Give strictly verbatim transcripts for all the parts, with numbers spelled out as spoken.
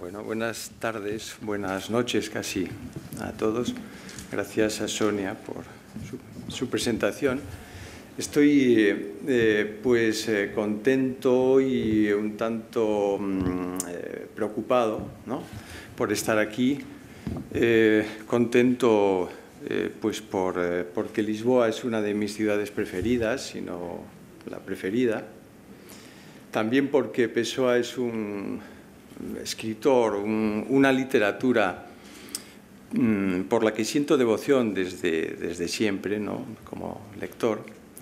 Bueno, buenas tardes, buenas noches casi a todos. Gracias a Sonia por su, su presentación. Estoy eh, pues eh, contento y un tanto eh, preocupado, ¿no?, por estar aquí. Eh, contento eh, pues por, eh, porque Lisboa es una de mis ciudades preferidas, si no la preferida. También porque Pessoa es un escritor, un, una literatura mmm, por la que siento devoción desde, desde siempre, ¿no?, como lector.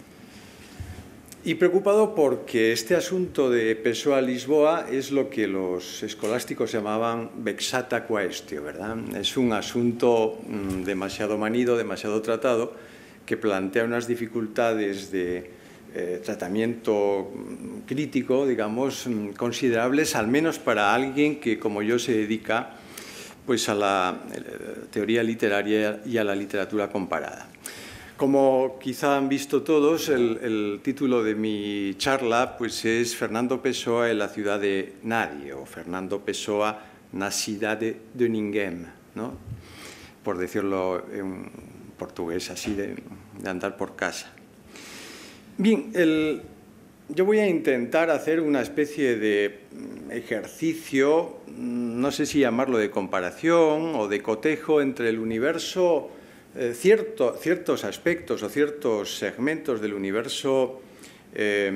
Y preocupado porque este asunto de Pessoa-Lisboa es lo que los escolásticos llamaban vexata quaestio, ¿verdad? Es un asunto mmm, demasiado manido, demasiado tratado, que plantea unas dificultades de Eh, tratamiento crítico, digamos, considerables, al menos para alguien que, como yo, se dedica pues, a la eh, teoría literaria y a la literatura comparada. Como quizá han visto todos, el, el título de mi charla pues, es Fernando Pessoa en la ciudad de nadie, o Fernando Pessoa na cidade de ninguém, ¿no?, por decirlo en portugués, así de, de andar por casa. Bien, el, yo voy a intentar hacer una especie de ejercicio, no sé si llamarlo de comparación o de cotejo entre el universo, eh, cierto, ciertos aspectos o ciertos segmentos del universo eh,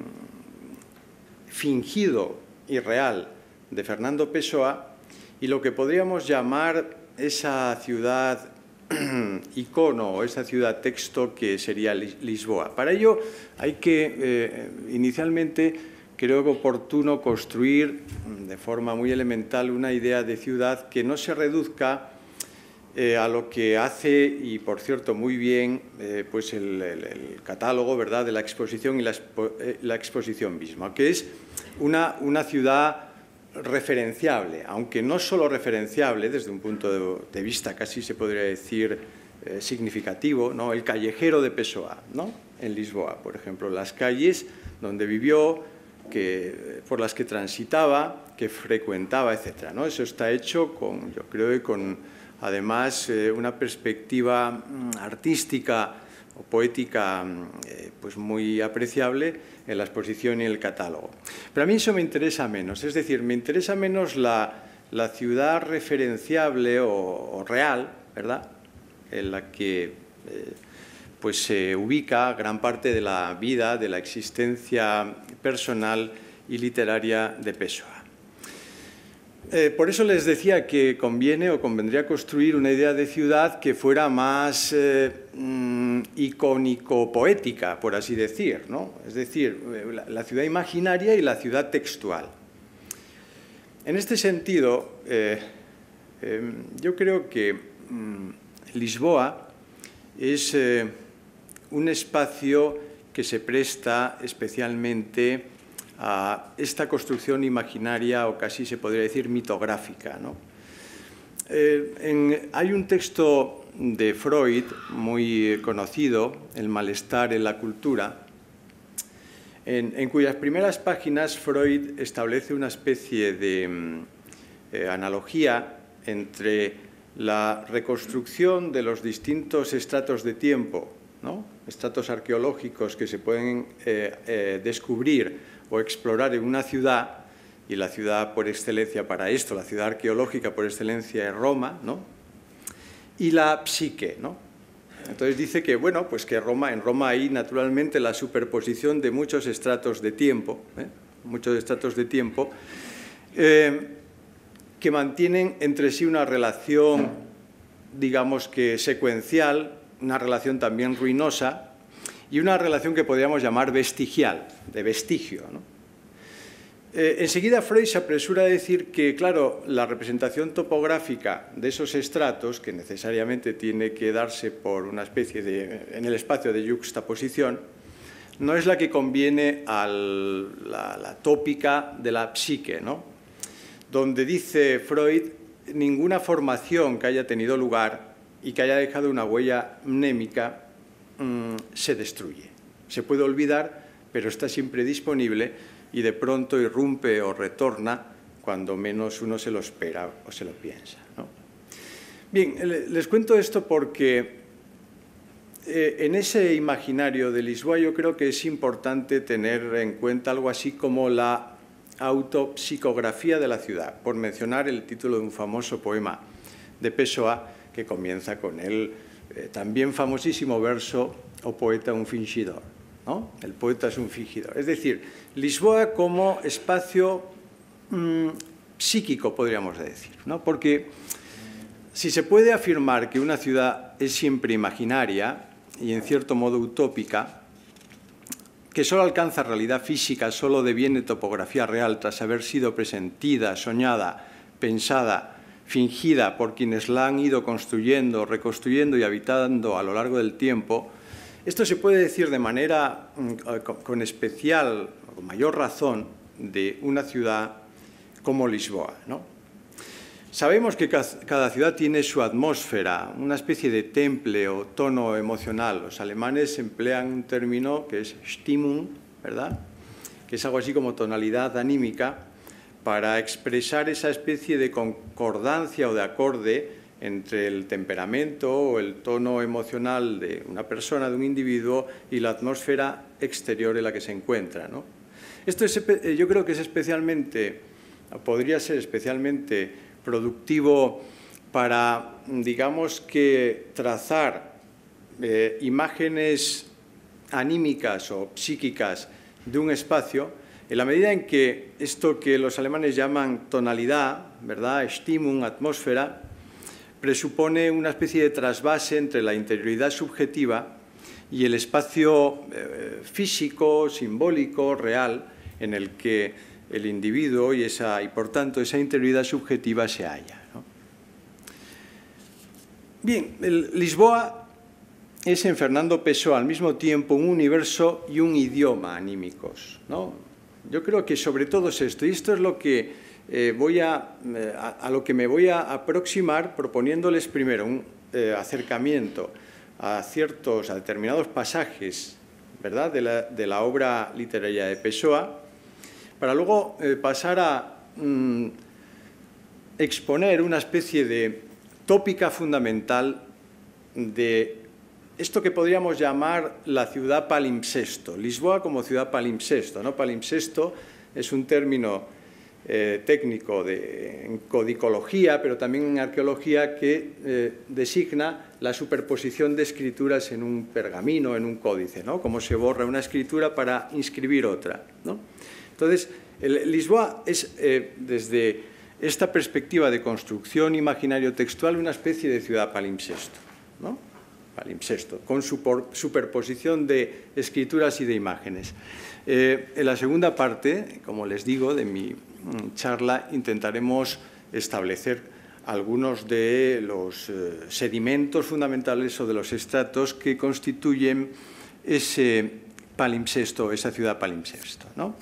fingido y real de Fernando Pessoa y lo que podríamos llamar esa ciudad icono o esa ciudad texto que sería Lisboa. Para ello hay que, eh, inicialmente, creo que oportuno construir de forma muy elemental una idea de ciudad que no se reduzca eh, a lo que hace, y por cierto muy bien, eh, pues el, el, el catálogo, ¿verdad?, de la exposición y la, expo, eh, la exposición misma, que es una, una ciudad referenciable, aunque no solo referenciable desde un punto de, de vista casi se podría decir eh, significativo, ¿no?, el callejero de Pessoa, ¿no?, en Lisboa, por ejemplo, las calles donde vivió, que, por las que transitaba, que frecuentaba, etcétera, ¿no? Eso está hecho con, yo creo, que con además eh, una perspectiva artística o poética eh, pues muy apreciable en la exposición y el catálogo. Pero a mí eso me interesa menos, es decir, me interesa menos la, la ciudad referenciable o, o real, ¿verdad?, en la que eh, pues se ubica gran parte de la vida, de la existencia personal y literaria de Pessoa. Eh, por eso les decía que conviene o convendría construir una idea de ciudad que fuera más eh, mm, icónico-poética, por así decir, ¿no? Es decir, la, la ciudad imaginaria y la ciudad textual. En este sentido, eh, eh, yo creo que mm, Lisboa es eh, un espacio que se presta especialmente a esta construcción imaginaria o casi se podría decir mitográfica, ¿no? Eh, en, hay un texto de Freud muy conocido, El malestar en la cultura, en, en cuyas primeras páginas Freud establece una especie de eh, analogía entre la reconstrucción de los distintos estratos de tiempo, ¿no?, estratos arqueológicos que se pueden eh, eh, descubrir o explorar en una ciudad, y la ciudad por excelencia para esto, la ciudad arqueológica por excelencia es Roma, ¿no?, y la psique, ¿no? Entonces dice que, bueno, pues que Roma, en Roma hay naturalmente la superposición de muchos estratos de tiempo, ¿eh? muchos estratos de tiempo, eh, que mantienen entre sí una relación, digamos que secuencial, una relación también ruinosa, y una relación que podríamos llamar vestigial, de vestigio, ¿no? Eh, enseguida Freud se apresura a decir que, claro, la representación topográfica de esos estratos, que necesariamente tiene que darse por una especie de, en el espacio de yuxtaposición, no es la que conviene a la, la tópica de la psique, ¿no?, donde dice Freud ninguna formación que haya tenido lugar y que haya dejado una huella mnémica se destruye. Se puede olvidar, pero está siempre disponible y de pronto irrumpe o retorna cuando menos uno se lo espera o se lo piensa, ¿no? Bien, les cuento esto porque eh, en ese imaginario de Lisboa yo creo que es importante tener en cuenta algo así como la autopsicografía de la ciudad, por mencionar el título de un famoso poema de Pessoa que comienza con el eh, también famosísimo verso "O poeta un fingidor", ¿no? El poeta es un fingidor. Es decir, Lisboa como espacio mmm, psíquico, podríamos decir, ¿no? Porque si se puede afirmar que una ciudad es siempre imaginaria y en cierto modo utópica, que solo alcanza realidad física, solo deviene topografía real tras haber sido presentida, soñada, pensada, fingida por quienes la han ido construyendo, reconstruyendo y habitando a lo largo del tiempo, esto se puede decir de manera, con especial, con mayor razón, de una ciudad como Lisboa, ¿no? Sabemos que cada ciudad tiene su atmósfera, una especie de temple o tono emocional. Los alemanes emplean un término que es Stimmung, ¿verdad?, que es algo así como tonalidad anímica, para expresar esa especie de concordancia o de acorde entre el temperamento o el tono emocional de una persona, de un individuo, y la atmósfera exterior en la que se encuentra, ¿no? Esto es, yo creo que es especialmente, podría ser especialmente productivo para, digamos que, trazar eh, imágenes anímicas o psíquicas de un espacio, en la medida en que esto que los alemanes llaman tonalidad, ¿verdad?, Stimmung, atmósfera, presupone una especie de trasvase entre la interioridad subjetiva y el espacio eh, físico, simbólico, real, en el que el individuo y, esa, y por tanto, esa interioridad subjetiva se halla, ¿no? Bien, el Lisboa es en Fernando Pessoa al mismo tiempo un universo y un idioma anímicos, ¿no? Yo creo que sobre todo es esto, y esto es lo que eh, voy a, eh, a, a lo que me voy a aproximar proponiéndoles primero un eh, acercamiento a ciertos, a determinados pasajes, ¿verdad?, de la, de la obra literaria de Pessoa, para luego eh, pasar a mm, exponer una especie de tópica fundamental de esto que podríamos llamar la ciudad palimpsesto, Lisboa como ciudad palimpsesto, ¿no? Palimpsesto es un término eh, técnico de, en codicología, pero también en arqueología, que eh, designa la superposición de escrituras en un pergamino, en un códice, ¿no? Cómo se borra una escritura para inscribir otra, ¿no? Entonces, el, Lisboa es, eh, desde esta perspectiva de construcción imaginario textual, una especie de ciudad palimpsesto, ¿no? Palimpsesto, con super, superposición de escrituras y de imágenes. Eh, en la segunda parte, como les digo, de mi charla, intentaremos establecer algunos de los eh, sedimentos fundamentales o de los estratos que constituyen ese palimpsesto, esa ciudad palimpsesto, ¿no?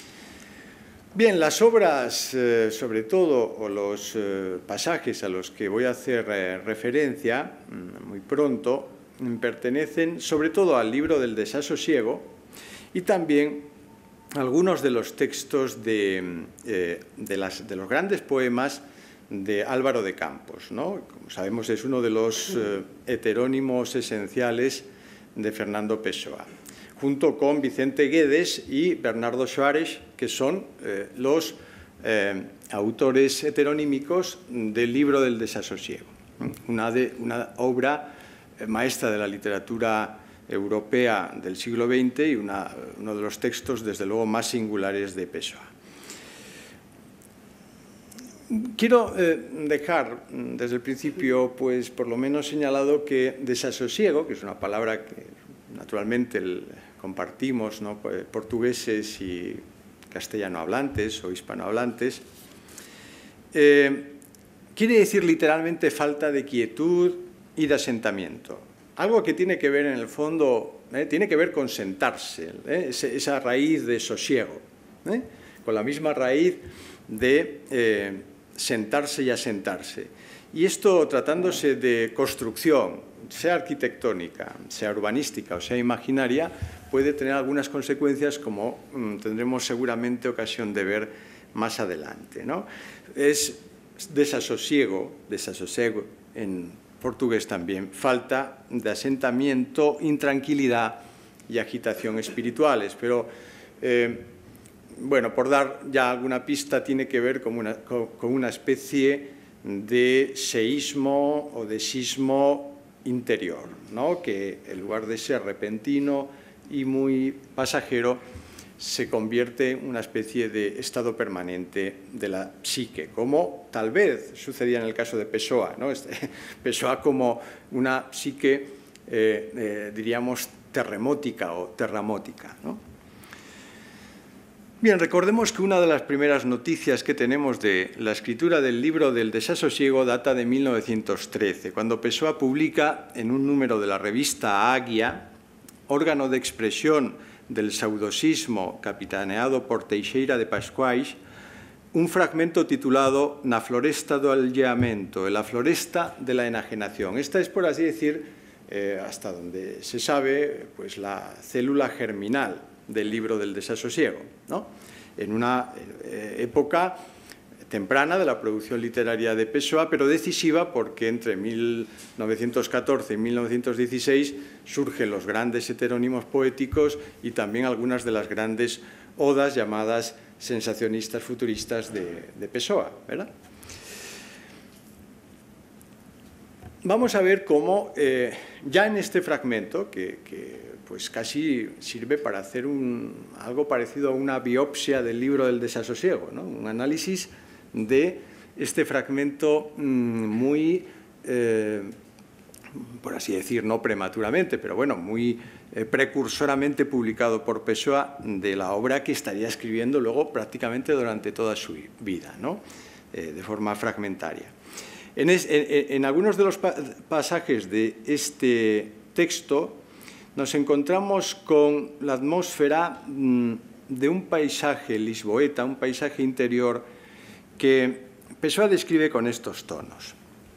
Bien, las obras, eh, sobre todo, o los eh, pasajes a los que voy a hacer eh, referencia muy pronto, pertenecen sobre todo al libro del Desasosiego y también algunos de los textos de, eh, de, las, de los grandes poemas de Álvaro de Campos, ¿no? Como sabemos, es uno de los eh, heterónimos esenciales de Fernando Pessoa, junto con Vicente Guedes y Bernardo Soares, que son eh, los eh, autores heteronímicos del libro del Desasosiego, una, de, una obra maestra de la literatura europea del siglo veinte y una, uno de los textos, desde luego, más singulares de Pessoa. Quiero eh, dejar desde el principio, pues, por lo menos señalado que desasosiego, que es una palabra que naturalmente el, compartimos, ¿no?, portugueses y castellano hablantes o hispanohablantes, eh, quiere decir literalmente falta de quietud y de asentamiento. Algo que tiene que ver, en el fondo, eh, tiene que ver con sentarse, eh, esa raíz de sosiego, eh, con la misma raíz de eh, sentarse y asentarse. Y esto, tratándose de construcción, sea arquitectónica, sea urbanística o sea imaginaria, puede tener algunas consecuencias, como mmm, tendremos seguramente ocasión de ver más adelante, ¿no? Es desasosiego, desasosiego en portugués también, falta de asentamiento, intranquilidad y agitación espirituales. Pero, eh, bueno, por dar ya alguna pista, tiene que ver con una, con, con una especie de seísmo o de sismo interior, ¿no? Que en lugar de ser repentino y muy pasajero, se convierte en una especie de estado permanente de la psique, como tal vez sucedía en el caso de Pessoa, ¿no? Este, Pessoa como una psique, eh, eh, diríamos, terremótica o terramótica, ¿no? Bien, recordemos que una de las primeras noticias que tenemos de la escritura del libro del desasosiego data de mil novecientos trece, cuando Pessoa publica en un número de la revista Águia, órgano de expresión del saudosismo capitaneado por Teixeira de Pascuais, un fragmento titulado Na floresta do aldeamento, la floresta de la enajenación. Esta es, por así decir, eh, hasta donde se sabe, pues la célula germinal del libro del desasosiego, ¿no? En una eh, época temprana de la producción literaria de Pessoa, pero decisiva porque entre mil novecientos catorce y mil novecientos dieciséis surgen los grandes heterónimos poéticos y también algunas de las grandes odas llamadas sensacionistas futuristas de, de Pessoa, ¿verdad? Vamos a ver cómo, eh, ya en este fragmento, que, que pues casi sirve para hacer un, algo parecido a una biopsia del libro del desasosiego, ¿no? Un análisis de este fragmento muy, eh, por así decir, no prematuramente, pero bueno, muy eh, precursoramente publicado por Pessoa de la obra que estaría escribiendo luego prácticamente durante toda su vida, ¿no? Eh, de forma fragmentaria. En, es, en, en algunos de los pa pasajes de este texto nos encontramos con la atmósfera mmm, de un paisaje lisboeta, un paisaje interior que Pessoa describe con estos tonos.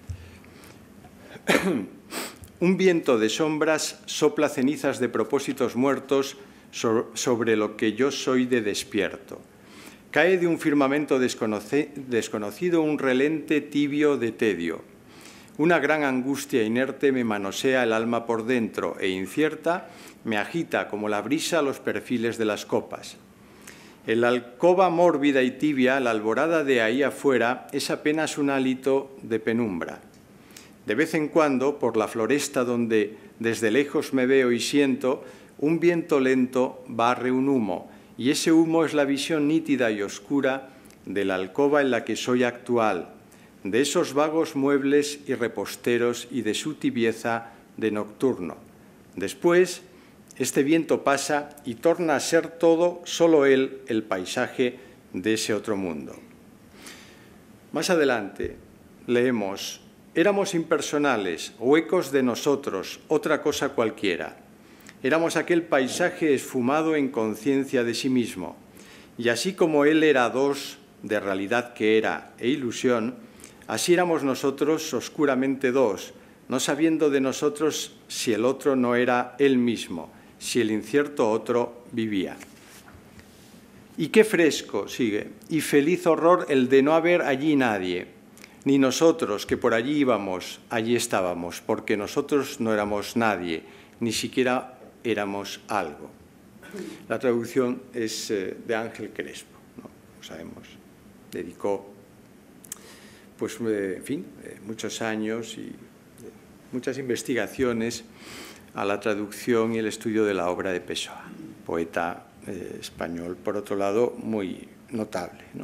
Un viento de sombras sopla cenizas de propósitos muertos sobre lo que yo soy de despierto. Cae de un firmamento desconocido un relente tibio de tedio. Una gran angustia inerte me manosea el alma por dentro e incierta me agita como la brisa los perfiles de las copas. En la alcoba mórbida y tibia, la alborada de ahí afuera es apenas un hálito de penumbra. De vez en cuando, por la floresta donde desde lejos me veo y siento, un viento lento barre un humo, y ese humo es la visión nítida y oscura de la alcoba en la que soy actual, de esos vagos muebles y reposteros y de su tibieza de nocturno. Después, este viento pasa y torna a ser todo, solo él, el paisaje de ese otro mundo. Más adelante leemos: éramos impersonales, huecos de nosotros, otra cosa cualquiera. Éramos aquel paisaje esfumado en conciencia de sí mismo. Y así como él era dos, de realidad que era e ilusión, así éramos nosotros oscuramente dos, no sabiendo de nosotros si el otro no era él mismo, si el incierto otro vivía. Y qué fresco, sigue, y feliz horror el de no haber allí nadie, ni nosotros que por allí íbamos, allí estábamos, porque nosotros no éramos nadie, ni siquiera éramos algo. La traducción es eh, de Ángel Crespo, ¿no? Lo sabemos, dedicó pues, eh, en fin, eh, muchos años y eh, muchas investigaciones a la traducción y el estudio de la obra de Pessoa, poeta eh, español, por otro lado, muy notable, ¿no?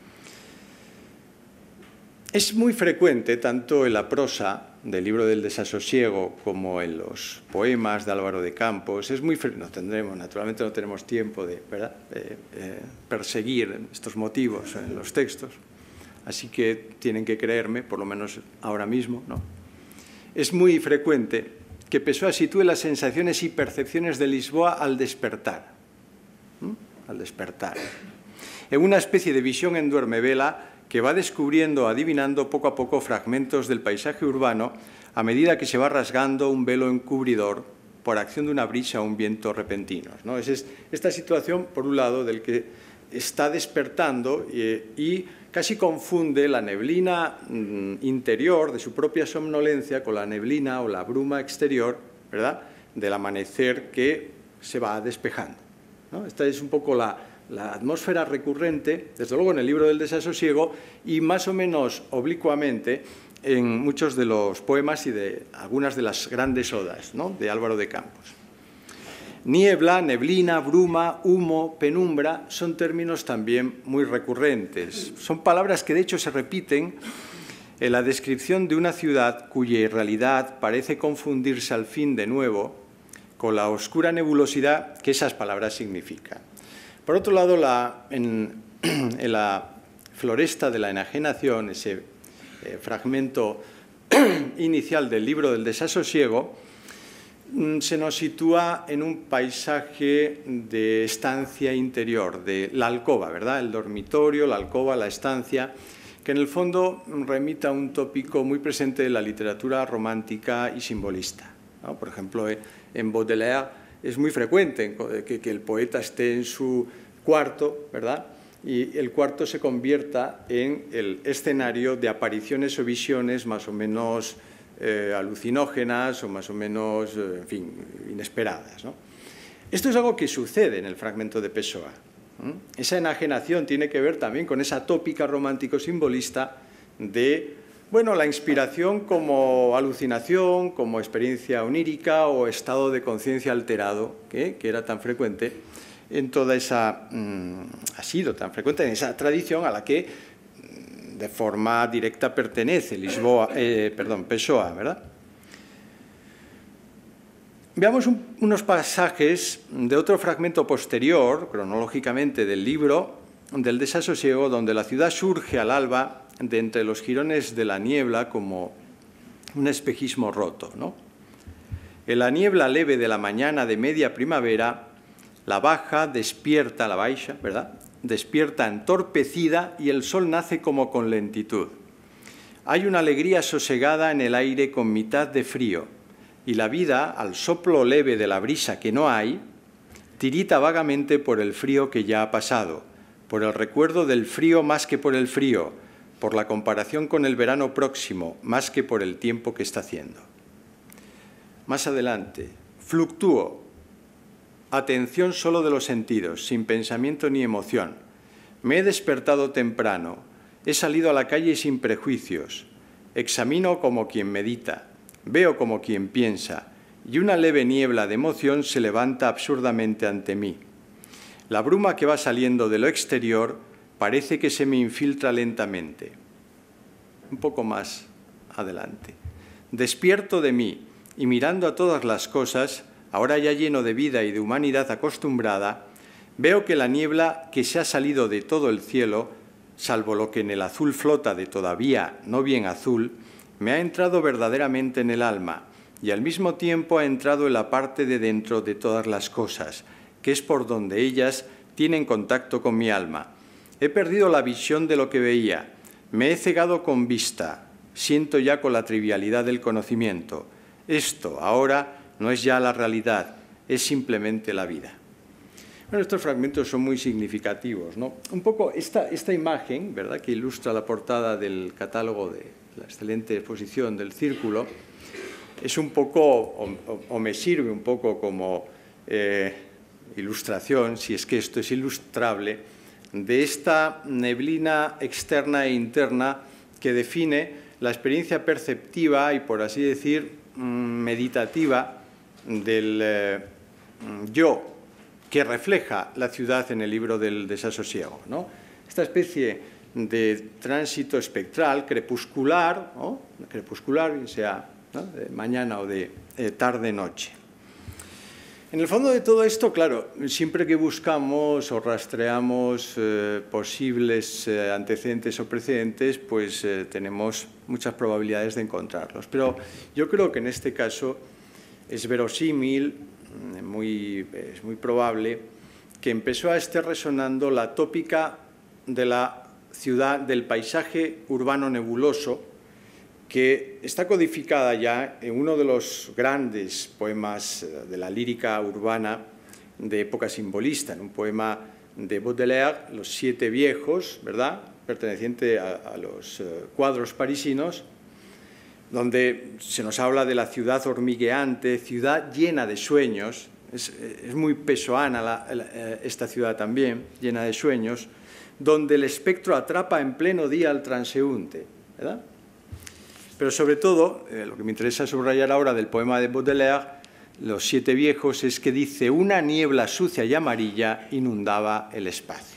Es muy frecuente, tanto en la prosa del libro del desasosiego como en los poemas de Álvaro de Campos, es muy frecuente, no tendremos, naturalmente no tenemos tiempo de ¿verdad? Eh, eh, perseguir estos motivos en los textos, así que tienen que creerme, por lo menos ahora mismo, ¿no? Es muy frecuente que Pessoa sitúe las sensaciones y percepciones de Lisboa al despertar, ¿Mm? al despertar, en una especie de visión en duermevela que va descubriendo, adivinando poco a poco fragmentos del paisaje urbano a medida que se va rasgando un velo encubridor por acción de una brisa o un viento repentinos, ¿no? Es esta situación, por un lado, del que está despertando eh, y casi confunde la neblina mm, interior de su propia somnolencia con la neblina o la bruma exterior, ¿verdad?, del amanecer que se va despejando, ¿no? Esta es un poco la, la atmósfera recurrente, desde luego en el libro del desasosiego y más o menos oblicuamente en muchos de los poemas y de algunas de las grandes odas, ¿no?, de Álvaro de Campos. Niebla, neblina, bruma, humo, penumbra son términos también muy recurrentes. Son palabras que de hecho se repiten en la descripción de una ciudad cuya realidad parece confundirse al fin de nuevo con la oscura nebulosidad que esas palabras significan. Por otro lado, la, en, en la floresta de la enajenación, ese eh, fragmento inicial del libro del desasosiego, se nos sitúa en un paisaje de estancia interior, de la alcoba, ¿verdad?, el dormitorio, la alcoba, la estancia, que en el fondo remita a un tópico muy presente de la literatura romántica y simbolista, ¿no? Por ejemplo, en Baudelaire es muy frecuente que, que el poeta esté en su cuarto, ¿verdad?, y el cuarto se convierta en el escenario de apariciones o visiones más o menos eh, alucinógenas o más o menos, eh, en fin, inesperadas, ¿no? Esto es algo que sucede en el fragmento de Pessoa. ¿Mm? Esa enajenación tiene que ver también con esa tópica romántico-simbolista de, bueno, la inspiración como alucinación, como experiencia onírica o estado de conciencia alterado, ¿eh?, que era tan frecuente en toda esa, mmm, ha sido tan frecuente en esa tradición a la que de forma directa pertenece Lisboa, eh, perdón, Pessoa, ¿verdad? Veamos un, unos pasajes de otro fragmento posterior, cronológicamente del libro, del desasosiego, donde la ciudad surge al alba de entre los jirones de la niebla como un espejismo roto, ¿no? En la niebla leve de la mañana de media primavera, la baja despierta, la baixa, ¿verdad?, despierta entorpecida y el sol nace como con lentitud. Hay una alegría sosegada en el aire con mitad de frío y la vida, al soplo leve de la brisa que no hay, tirita vagamente por el frío que ya ha pasado, por el recuerdo del frío más que por el frío, por la comparación con el verano próximo más que por el tiempo que está haciendo. Más adelante, fluctúo. Atención solo de los sentidos, sin pensamiento ni emoción. Me he despertado temprano, he salido a la calle sin prejuicios. Examino como quien medita, veo como quien piensa, y una leve niebla de emoción se levanta absurdamente ante mí. La bruma que va saliendo de lo exterior parece que se me infiltra lentamente. Un poco más adelante. Despierto de mí y mirando a todas las cosas, ahora ya lleno de vida y de humanidad acostumbrada, veo que la niebla que se ha salido de todo el cielo, salvo lo que en el azul flota de todavía no bien azul, me ha entrado verdaderamente en el alma y al mismo tiempo ha entrado en la parte de dentro de todas las cosas, que es por donde ellas tienen contacto con mi alma. He perdido la visión de lo que veía, me he cegado con vista, siento ya con la trivialidad del conocimiento. Esto, ahora, no es ya la realidad, es simplemente la vida. Bueno, estos fragmentos son muy significativos, ¿no? Un poco esta, esta imagen, ¿verdad?, que ilustra la portada del catálogo de la excelente exposición del Círculo, es un poco, o, o, o me sirve un poco como eh, ilustración, si es que esto es ilustrable, de esta neblina externa e interna que define la experiencia perceptiva y, por así decir, meditativa del eh, yo que refleja la ciudad en el libro del desasosiego, ¿no? Esta especie de tránsito espectral, crepuscular, ¿no?, crepuscular, sea, ¿no?, de mañana o de eh, tarde-noche. En el fondo de todo esto, claro, siempre que buscamos o rastreamos eh, posibles eh, antecedentes o precedentes, pues eh, tenemos muchas probabilidades de encontrarlos. Pero yo creo que en este caso es verosímil, muy, es muy probable, que empezó a estar resonando la tópica de la ciudad, del paisaje urbano nebuloso, que está codificada ya en uno de los grandes poemas de la lírica urbana de época simbolista, en un poema de Baudelaire, Los siete viejos, ¿verdad?, perteneciente a, a los uh, cuadros parisinos, donde se nos habla de la ciudad hormigueante, ciudad llena de sueños. Es, es muy pessoana la, la, esta ciudad también, llena de sueños, donde el espectro atrapa en pleno día al transeúnte, ¿verdad? Pero sobre todo, eh, lo que me interesa subrayar ahora del poema de Baudelaire, Los siete viejos, es que dice: una niebla sucia y amarilla inundaba el espacio.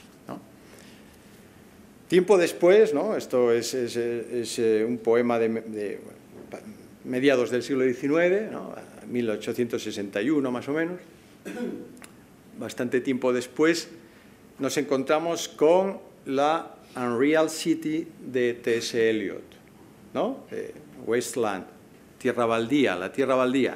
Tiempo después, ¿no? Esto es, es, es, es un poema de, de bueno, mediados del siglo diecinueve, ¿no?, mil ochocientos sesenta y uno más o menos, bastante tiempo después, nos encontramos con la Unreal City de T S Eliot, ¿no? Eh, Wasteland, tierra baldía, la tierra baldía.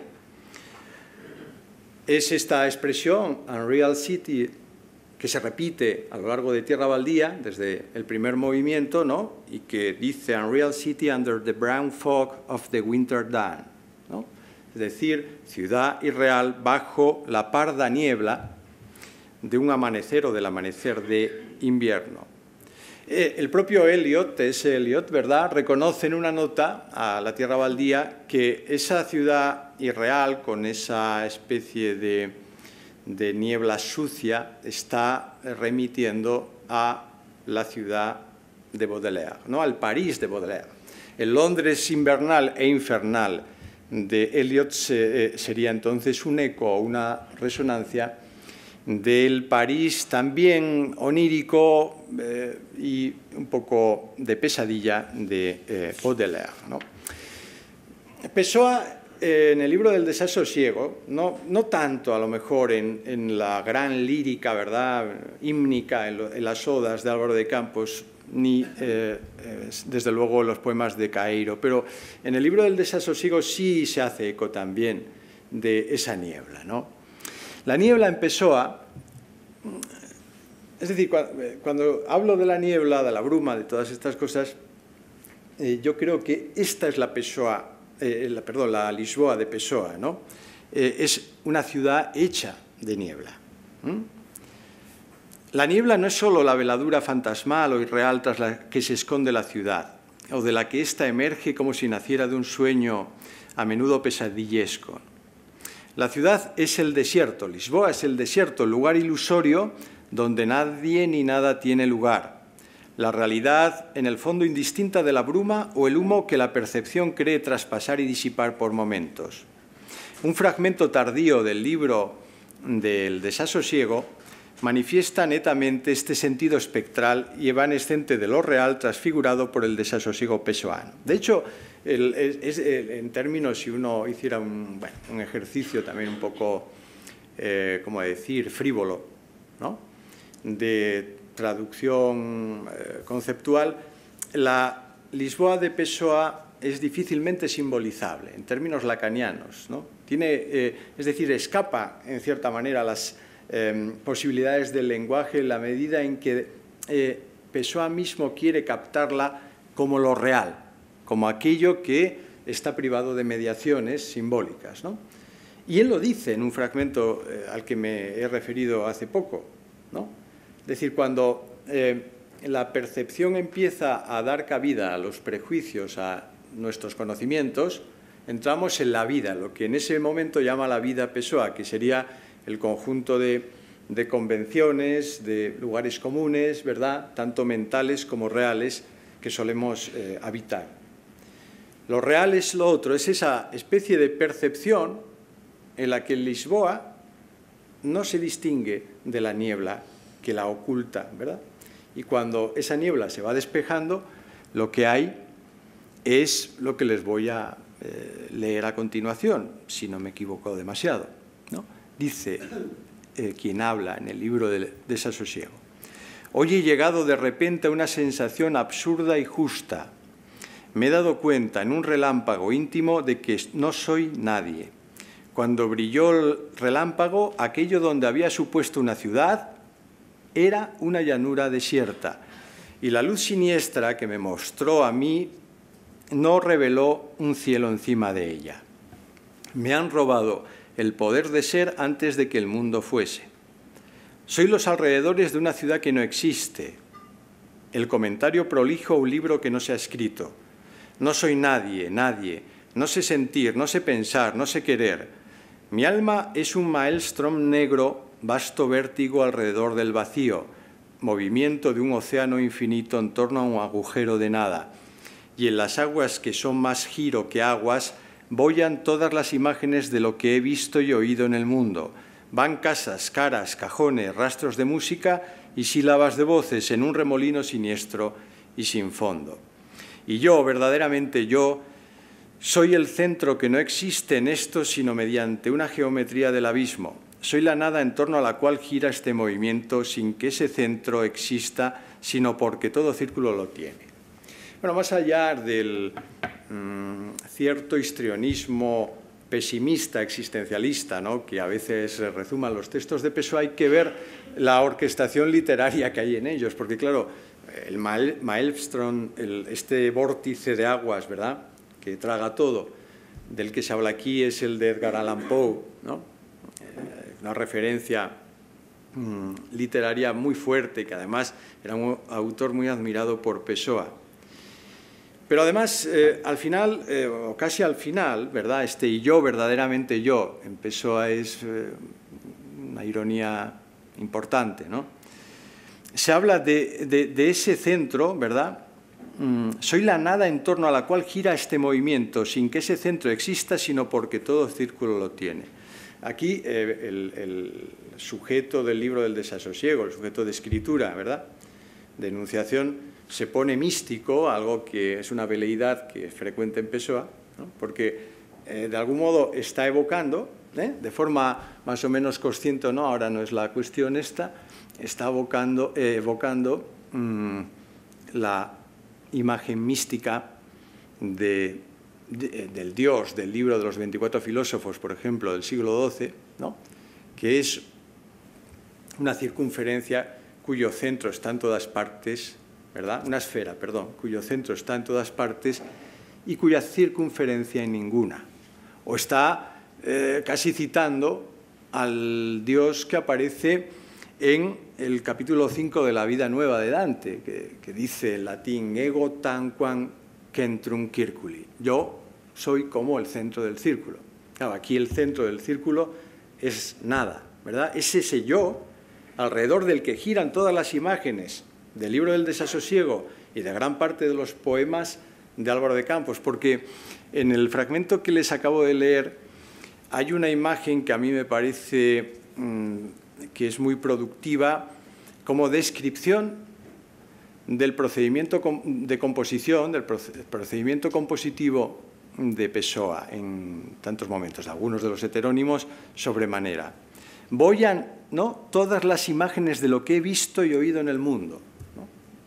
Es esta expresión, Unreal City, que se repite a lo largo de Tierra Baldía, desde el primer movimiento, ¿no?, y que dice Unreal City under the brown fog of the winter dawn, ¿no?, es decir, ciudad irreal bajo la parda niebla de un amanecer o del amanecer de invierno. Eh, el propio Eliot, T S Eliot, ¿verdad?, reconoce en una nota a la Tierra Baldía que esa ciudad irreal, con esa especie de de niebla sucia, está remitiendo a la ciudad de Baudelaire, ¿no?, al París de Baudelaire. El Londres invernal e infernal de Eliot se, eh, sería entonces un eco o una resonancia del París también onírico eh, y un poco de pesadilla de eh, Baudelaire, ¿no? Pessoa, en el libro del Desasosiego, no, no tanto a lo mejor en, en la gran lírica, ¿verdad?, hímnica, en, lo, en las odas de Álvaro de Campos, ni eh, eh, desde luego en los poemas de Caeiro, pero en el libro del Desasosiego sí se hace eco también de esa niebla, ¿no? La niebla en Pessoa, es decir, cuando, cuando hablo de la niebla, de la bruma, de todas estas cosas, eh, yo creo que esta es la Pessoa, Eh, la, perdón, la Lisboa de Pessoa, ¿no? Eh, es una ciudad hecha de niebla. ¿Mm? La niebla no es solo la veladura fantasmal o irreal tras la que se esconde la ciudad, o de la que ésta emerge como si naciera de un sueño a menudo pesadillesco. La ciudad es el desierto, Lisboa es el desierto, el lugar ilusorio donde nadie ni nada tiene lugar. La realidad, en el fondo indistinta de la bruma o el humo que la percepción cree traspasar y disipar por momentos. Un fragmento tardío del libro del Desasosiego manifiesta netamente este sentido espectral y evanescente de lo real transfigurado por el desasosiego pessoano. De hecho, el, es, es, en términos, si uno hiciera un, bueno, un ejercicio también un poco, eh, ¿cómo decir?, frívolo, ¿no?, de traducción eh, conceptual, la Lisboa de Pessoa es difícilmente simbolizable en términos lacanianos, ¿no? Tiene, eh, es decir, escapa en cierta manera a las eh, posibilidades del lenguaje en la medida en que eh, Pessoa mismo quiere captarla como lo real, como aquello que está privado de mediaciones simbólicas, ¿no? Y él lo dice en un fragmento eh, al que me he referido hace poco, ¿no? Es decir, cuando eh, la percepción empieza a dar cabida a los prejuicios, a nuestros conocimientos, entramos en la vida, lo que en ese momento llama la vida Pessoa, que sería el conjunto de, de convenciones, de lugares comunes, ¿verdad?, tanto mentales como reales, que solemos eh, habitar. Lo real es lo otro, es esa especie de percepción en la que Lisboa no se distingue de la niebla que la oculta, ¿verdad? Y cuando esa niebla se va despejando, lo que hay es lo que les voy a eh, leer a continuación, si no me equivoco demasiado, ¿no? Dice eh, quien habla en el libro del Desasosiego: hoy he llegado de repente a una sensación absurda y justa. Me he dado cuenta en un relámpago íntimo de que no soy nadie. Cuando brilló el relámpago, aquello donde había supuesto una ciudad era una llanura desierta, y la luz siniestra que me mostró a mí no reveló un cielo encima de ella. Me han robado el poder de ser antes de que el mundo fuese. Soy los alrededores de una ciudad que no existe, el comentario prolijo a un libro que no se ha escrito. No soy nadie, nadie, no sé sentir, no sé pensar, no sé querer. Mi alma es un maelstrom negro, vasto vértigo alrededor del vacío, movimiento de un océano infinito en torno a un agujero de nada. Y en las aguas que son más giro que aguas, bollan todas las imágenes de lo que he visto y oído en el mundo. Van casas, caras, cajones, rastros de música y sílabas de voces en un remolino siniestro y sin fondo. Y yo, verdaderamente yo, soy el centro que no existe en esto sino mediante una geometría del abismo. Soy la nada en torno a la cual gira este movimiento sin que ese centro exista, sino porque todo círculo lo tiene. Bueno, más allá del mmm, cierto histrionismo pesimista, existencialista, ¿no?, que a veces rezuman los textos de Pessoa, hay que ver la orquestación literaria que hay en ellos, porque claro, el maelstrom, el, este vórtice de aguas, ¿verdad?, que traga todo, del que se habla aquí es el de Edgar Allan Poe, ¿no?, eh, una referencia mmm, literaria muy fuerte, que además era un autor muy admirado por Pessoa. Pero además, eh, al final, eh, o casi al final, ¿verdad?, este y yo, verdaderamente yo, en Pessoa es eh, una ironía importante, ¿no? Se habla de, de, de ese centro, ¿verdad? Mm, soy la nada en torno a la cual gira este movimiento, sin que ese centro exista, sino porque todo círculo lo tiene. Aquí eh, el, el sujeto del libro del desasosiego, el sujeto de escritura, ¿verdad?, de enunciación, se pone místico, algo que es una veleidad que es frecuente en Pessoa, ¿no?, porque eh, de algún modo está evocando, ¿eh?, de forma más o menos consciente o no, ahora no es la cuestión esta, está evocando, eh, evocando mmm, la imagen mística de, de, del Dios, del libro de los veinticuatro filósofos, por ejemplo, del siglo doce, ¿no?, que es una circunferencia cuyo centro está en todas partes, ¿verdad?, una esfera, perdón, cuyo centro está en todas partes y cuya circunferencia en ninguna. O está eh, casi citando al Dios que aparece en el capítulo cinco de la Vida Nueva de Dante, que, que dice en latín, ego tanquam centrum circuli. Yo soy como el centro del círculo. Claro, aquí el centro del círculo es nada, ¿verdad? Es ese yo alrededor del que giran todas las imágenes del libro del desasosiego y de gran parte de los poemas de Álvaro de Campos, porque en el fragmento que les acabo de leer hay una imagen que a mí me parece mmm, que es muy productiva como descripción del procedimiento de composición, del procedimiento compositivo de Pessoa en tantos momentos, algunos de los heterónimos sobremanera. Bollan, ¿no?, todas las imágenes de lo que he visto y oído en el mundo, ¿no?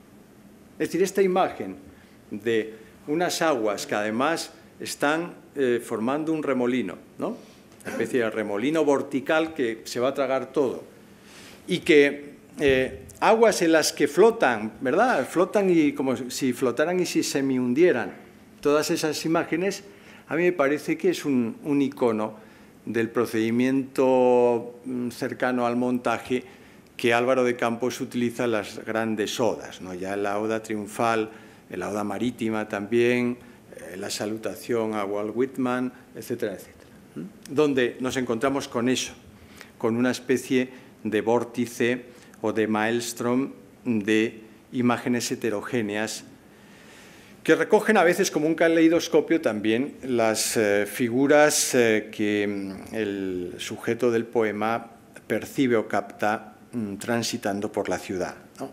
Es decir, esta imagen de unas aguas que además están eh, formando un remolino, ¿no?, una especie de remolino vertical que se va a tragar todo, y que eh, aguas en las que flotan, ¿verdad?, flotan y como si flotaran y si se me hundieran. Todas esas imágenes a mí me parece que es un, un icono del procedimiento cercano al montaje que Álvaro de Campos utiliza en las grandes odas, ¿no?, ya en la Oda Triunfal, en la Oda Marítima también, en la Salutación a Walt Whitman, etcétera, etcétera, ¿eh? Donde nos encontramos con eso, con una especie de vórtice o de maelstrom de imágenes heterogéneas que recogen a veces como un caleidoscopio también las eh, figuras eh, que el sujeto del poema percibe o capta mm, transitando por la ciudad, ¿no?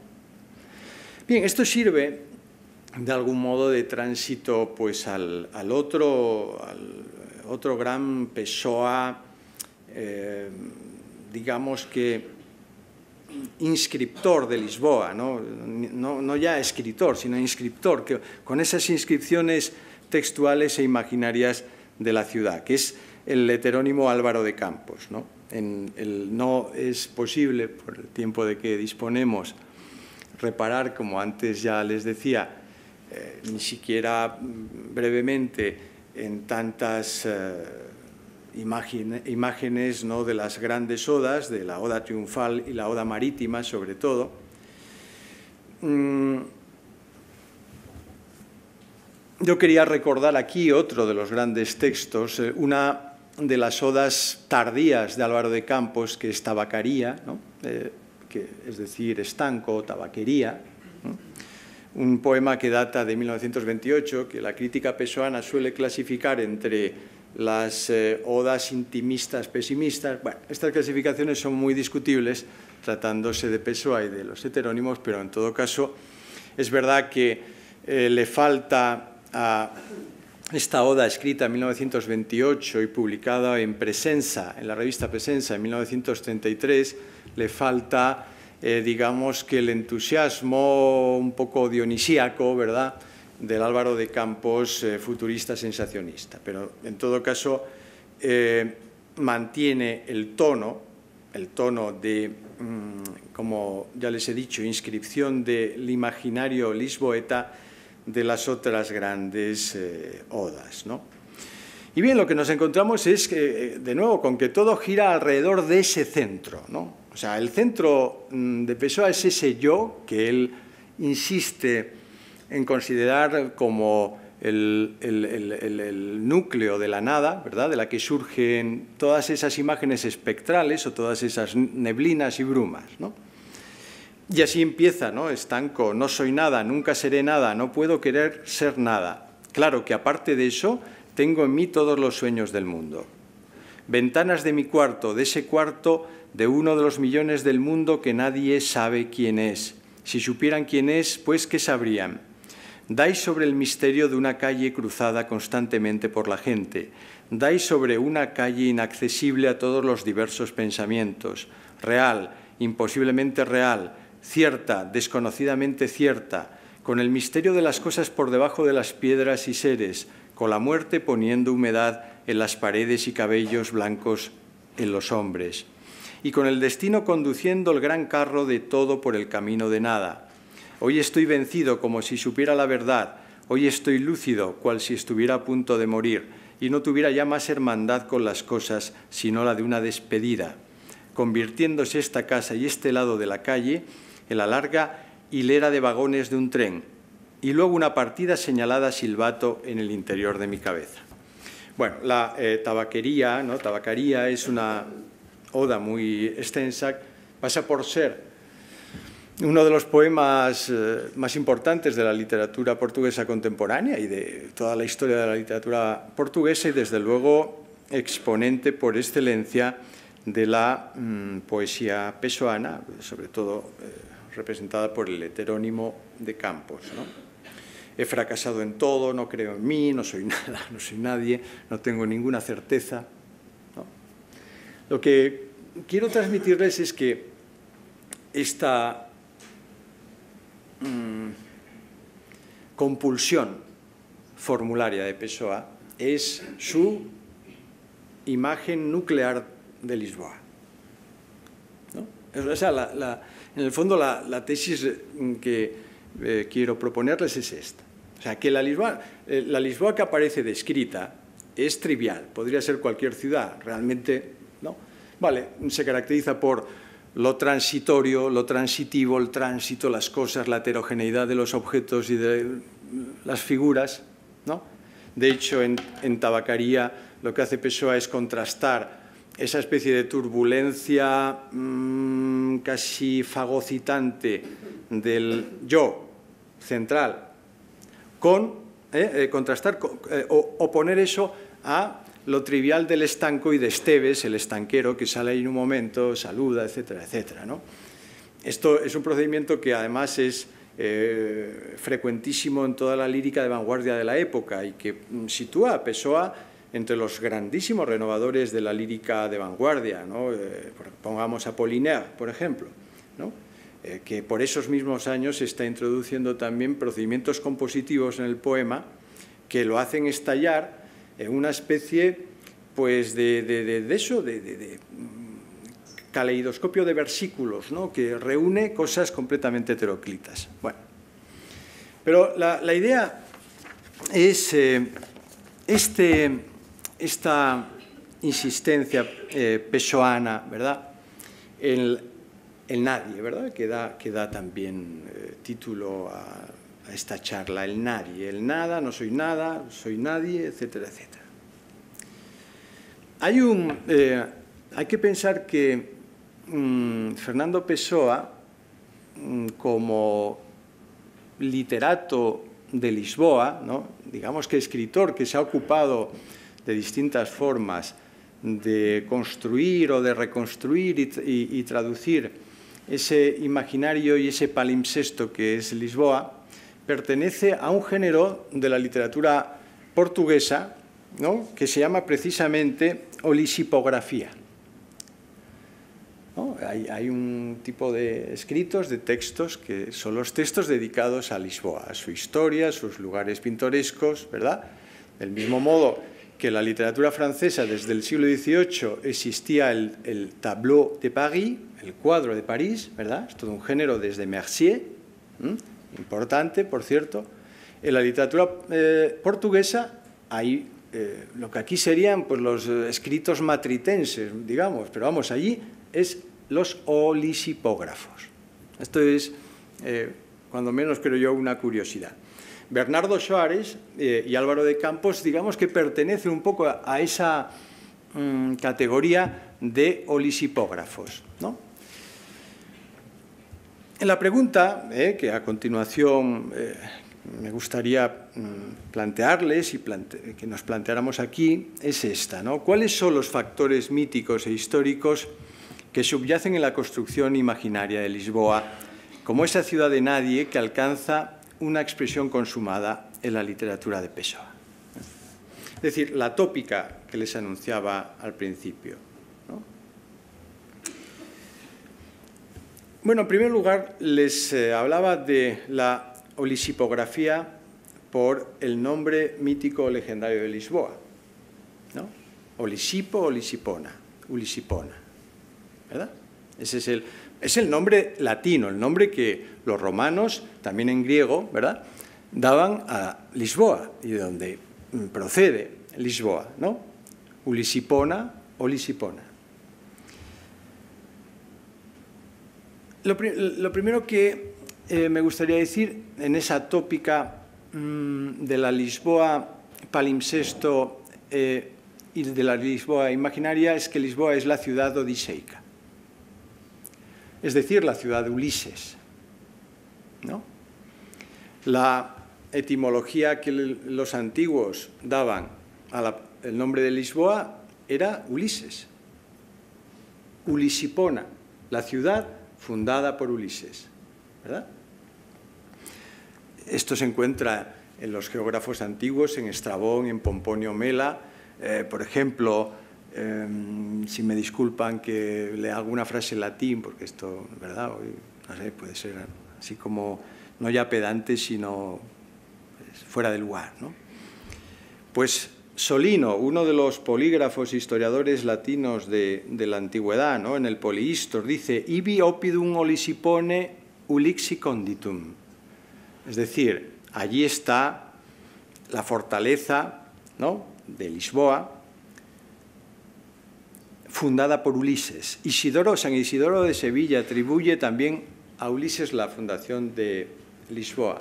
Bien, esto sirve de algún modo de tránsito pues, al, al, otro, al otro gran Pessoa, eh, digamos que inscriptor de Lisboa, ¿no? No, no ya escritor, sino inscriptor, que, con esas inscripciones textuales e imaginarias de la ciudad, que es el heterónimo Álvaro de Campos, ¿no? En el, no es posible, por el tiempo de que disponemos, reparar, como antes ya les decía, eh, ni siquiera brevemente en tantas eh, imagen, imágenes, ¿no?, de las grandes odas, de la Oda Triunfal y la Oda Marítima, sobre todo. Mm, yo quería recordar aquí otro de los grandes textos, eh, una de las odas tardías de Álvaro de Campos, que es Tabacaría, ¿no?, eh, que, es decir, estanco, tabaquería, ¿no?, un poema que data de mil novecientos veintiocho, que la crítica pessoana suele clasificar entre las eh, odas intimistas pesimistas. Bueno, estas clasificaciones son muy discutibles, tratándose de Pessoa y de los heterónimos, pero en todo caso es verdad que eh, le falta a esta oda escrita en mil novecientos veintiocho y publicada en Presenza, en la revista Presenza en mil novecientos treinta y tres, le falta, eh, digamos, que el entusiasmo un poco dionisíaco, ¿verdad?, del Álvaro de Campos eh, futurista sensacionista. Pero, en todo caso, eh, mantiene el tono, el tono de, mmm, como ya les he dicho, inscripción del imaginario lisboeta de las otras grandes eh, odas, ¿no? Y bien, lo que nos encontramos es, que, de nuevo, con que todo gira alrededor de ese centro, ¿no? O sea, el centro de Pessoa es ese yo que él insiste en considerar como el, el, el, el, el núcleo de la nada, ¿verdad?, de la que surgen todas esas imágenes espectrales o todas esas neblinas y brumas, ¿no? Y así empieza, ¿no? Estanco, no soy nada, nunca seré nada, no puedo querer ser nada. Claro que aparte de eso, tengo en mí todos los sueños del mundo. Ventanas de mi cuarto, de ese cuarto de uno de los millones del mundo que nadie sabe quién es. Si supieran quién es, pues ¿qué sabrían? Dais sobre el misterio de una calle cruzada constantemente por la gente. Dais sobre una calle inaccesible a todos los diversos pensamientos. Real, imposiblemente real, cierta, desconocidamente cierta, con el misterio de las cosas por debajo de las piedras y seres, con la muerte poniendo humedad en las paredes y cabellos blancos en los hombres, y con el destino conduciendo el gran carro de todo por el camino de nada. Hoy estoy vencido como si supiera la verdad, hoy estoy lúcido cual si estuviera a punto de morir, y no tuviera ya más hermandad con las cosas, sino la de una despedida, convirtiéndose esta casa y este lado de la calle en la larga hilera de vagones de un tren, y luego una partida señalada a silbato en el interior de mi cabeza. Bueno, la eh, tabaquería, ¿no? Tabacaría es una oda muy extensa, pasa por ser uno de los poemas eh, más importantes de la literatura portuguesa contemporánea y de toda la historia de la literatura portuguesa y, desde luego, exponente por excelencia de la mmm, poesía pessoana, sobre todo eh, representada por el heterónimo de Campos, ¿no? He fracasado en todo, no creo en mí, no soy nada, no soy nadie, no tengo ninguna certeza, ¿no? Lo que quiero transmitirles es que esta mmm, compulsión formularia de Pessoa es su imagen nuclear de Lisboa, ¿no? O sea, la, la, en el fondo la, la tesis que eh, quiero proponerles es esta. O sea, que la Lisboa, eh, la Lisboa que aparece descrita es trivial, podría ser cualquier ciudad, realmente, ¿no? Vale, se caracteriza por lo transitorio, lo transitivo, el tránsito, las cosas, la heterogeneidad de los objetos y de las figuras, ¿no? De hecho, en, en Tabacaría lo que hace Pessoa es contrastar esa especie de turbulencia mmm, casi fagocitante del yo central con, eh, eh, contrastar con, eh, o, o poner eso a lo trivial del estanco y de Esteves, el estanquero que sale ahí en un momento, saluda, etcétera, etcétera, ¿no? Esto es un procedimiento que además es eh, frecuentísimo en toda la lírica de vanguardia de la época y que sitúa a Pessoa entre los grandísimos renovadores de la lírica de vanguardia, ¿no? Eh, pongamos a Apollinaire, por ejemplo, ¿no? Eh, que por esos mismos años se está introduciendo también procedimientos compositivos en el poema que lo hacen estallar en una especie, pues, de, de, de, de eso, de, de, de caleidoscopio de versículos, ¿no? Que reúne cosas completamente heteroclitas. Bueno, pero la, la idea es eh, este, esta insistencia eh, pessoana, ¿verdad? El, el nadie, ¿verdad? Que da, que da también eh, título a, a esta charla, el nadie, el nada, no soy nada, soy nadie, etcétera, etcétera. Hay, un, eh, hay que pensar que mmm, Fernando Pessoa, mmm, como literato de Lisboa, ¿no? Digamos que escritor que se ha ocupado de distintas formas de construir o de reconstruir y, y, y traducir ese imaginario y ese palimpsesto que es Lisboa, pertenece a un género de la literatura portuguesa, ¿no? Que se llama precisamente olisipografía. ¿No? Hay, hay un tipo de escritos, de textos, que son los textos dedicados a Lisboa, a su historia, a sus lugares pintorescos, ¿verdad? Del mismo modo que en la literatura francesa desde el siglo dieciocho existía el, el tableau de Paris, el cuadro de París, ¿verdad? Es todo un género desde Mercier, ¿m? Importante, por cierto. En la literatura eh, portuguesa hay eh, lo que aquí serían pues, los escritos matritenses, digamos, pero vamos, allí es los olisipógrafos. Esto es, eh, cuando menos creo yo, una curiosidad. Bernardo Soares eh, y Álvaro de Campos, digamos que pertenecen un poco a, a esa mmm, categoría de olisipógrafos, ¿no? En la pregunta, eh, que a continuación eh, me gustaría mmm, plantearles y plante que nos planteáramos aquí, es esta, ¿no? ¿Cuáles son los factores míticos e históricos que subyacen en la construcción imaginaria de Lisboa como esa ciudad de nadie que alcanza una expresión consumada en la literatura de Pessoa? Es decir, la tópica que les anunciaba al principio, ¿no? Bueno, en primer lugar, les eh, hablaba de la olisipografía por el nombre mítico o legendario de Lisboa, ¿no? Olisipo, Olisipona, Ulisipona, ¿verdad? Ese es el, es el nombre latino, el nombre que los romanos, también en griego, ¿verdad?, daban a Lisboa, y de donde procede Lisboa, ¿no? Ulisipona, Olisipona. Lo, lo primero que eh, me gustaría decir en esa tópica mmm, de la Lisboa palimpsesto eh, y de la Lisboa imaginaria es que Lisboa es la ciudad odiseica, es decir, la ciudad de Ulises, ¿no? La etimología que los antiguos daban al nombre de Lisboa era Ulises, Ulisipona, la ciudad fundada por Ulises, ¿verdad? Esto se encuentra en los geógrafos antiguos, en Estrabón, en Pomponio Mela. Eh, por ejemplo, eh, si me disculpan que lea alguna frase en latín, porque esto, ¿verdad?, hoy, no sé, puede ser así como no ya pedante, sino pues, fuera de lugar, ¿no? Pues Solino, uno de los polígrafos historiadores latinos de, de la antigüedad, ¿no?, en el Polihistor, dice «Ibi oppidum olisipone ulixi conditum». Es decir, allí está la fortaleza, ¿no?, de Lisboa, fundada por Ulises. Isidoro, San Isidoro de Sevilla atribuye también a Ulises la fundación de Lisboa.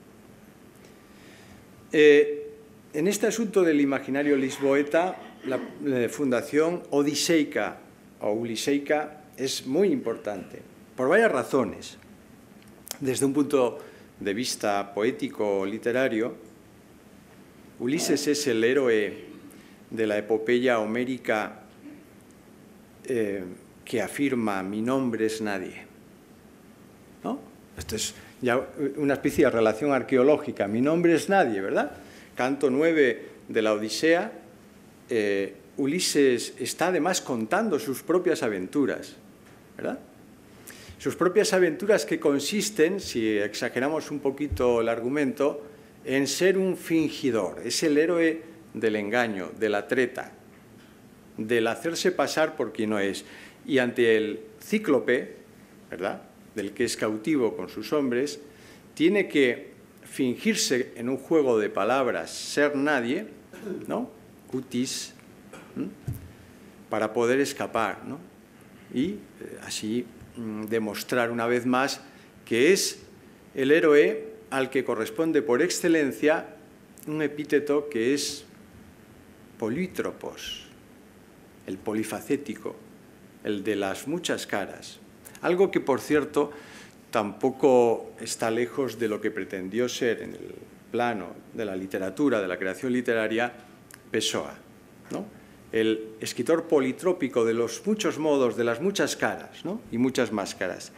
Eh, En este asunto del imaginario lisboeta, la, la fundación odiseica o uliseica es muy importante, por varias razones. Desde un punto de vista poético o literario, Ulises es el héroe de la epopeya homérica eh, que afirma «mi nombre es nadie», ¿no? Esto es ya una especie de relación arqueológica, «mi nombre es nadie», ¿verdad? Canto nueve de la Odisea, eh, Ulises está además contando sus propias aventuras, ¿verdad? Sus propias aventuras que consisten, si exageramos un poquito el argumento, en ser un fingidor. Es el héroe del engaño, de la treta, del hacerse pasar por quien no es. Y ante el cíclope, ¿verdad?, del que es cautivo con sus hombres, tiene que fingirse en un juego de palabras, ser nadie, ¿no?, utis, ¿m? para poder escapar, ¿no? Y eh, así mm, demostrar una vez más que es el héroe al que corresponde por excelencia un epíteto que es polítropos, el polifacético, el de las muchas caras. Algo que, por cierto, tampoco está lejos de lo que pretendió ser en el plano de la literatura, de la creación literaria, Pessoa, ¿no? El escritor politrópico de los muchos modos, de las muchas caras, ¿no? Y muchas máscaras.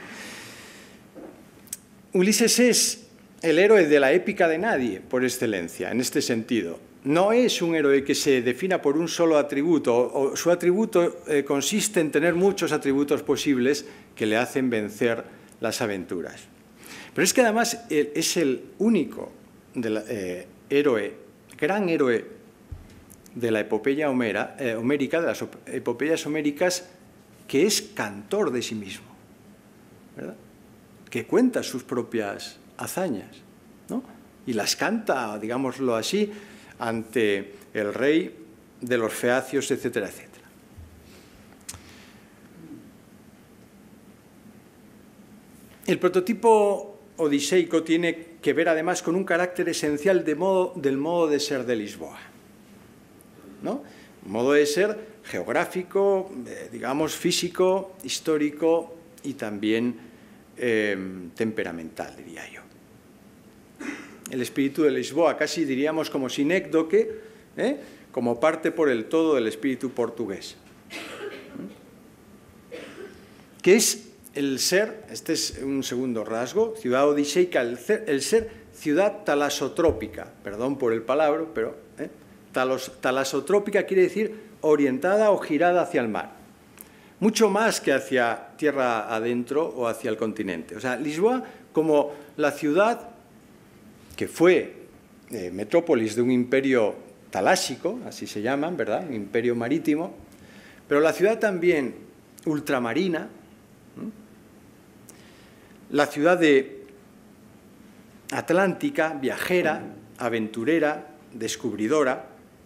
Ulises es el héroe de la épica de nadie, por excelencia, en este sentido. No es un héroe que se defina por un solo atributo, o su atributo eh, consiste en tener muchos atributos posibles que le hacen vencer las aventuras. Pero es que además él es el único de la, eh, héroe, gran héroe de la epopeya homera, eh, homérica, de las epopeyas homéricas, que es cantor de sí mismo, ¿verdad? Que cuenta sus propias hazañas, ¿no? Y las canta, digámoslo así, ante el rey de los feacios, etcétera, etcétera. El prototipo odiseico tiene que ver además con un carácter esencial de modo, del modo de ser de Lisboa, ¿no? Un modo de ser geográfico, eh, digamos, físico, histórico y también eh, temperamental, diría yo. El espíritu de Lisboa, casi diríamos como sinécdoque, ¿eh? Como parte por el todo del espíritu portugués. ¿Qué es el ser? Este es un segundo rasgo, ciudad odiseica, el ser, el ser ciudad talasotrópica, perdón por el palabra, pero ¿eh? Talos, talasotrópica quiere decir orientada o girada hacia el mar, mucho más que hacia tierra adentro o hacia el continente. O sea, Lisboa como la ciudad que fue eh, metrópolis de un imperio talásico, así se llaman, ¿verdad? Un imperio marítimo, pero la ciudad también ultramarina, ¿eh? La ciudad de atlántica, viajera, aventurera, descubridora.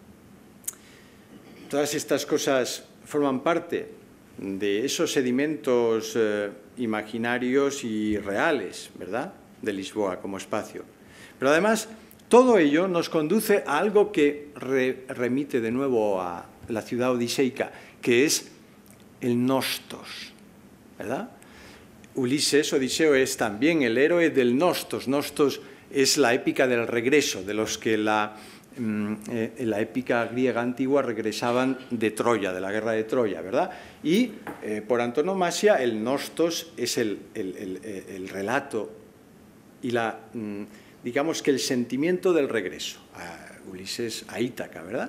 Todas estas cosas forman parte de esos sedimentos eh, imaginarios y reales, ¿verdad?, de Lisboa como espacio. Pero además, todo ello nos conduce a algo que re, remite de nuevo a la ciudad odiseica, que es el Nostos, ¿verdad? Ulises, Odiseo, es también el héroe del Nostos. Nostos es la épica del regreso, de los que la, eh, en la épica griega antigua regresaban de Troya, de la guerra de Troya, ¿verdad? Y eh, por antonomasia el Nostos es el, el, el, el relato y la... Mm, digamos que el sentimiento del regreso. A Ulises a Ítaca, ¿verdad?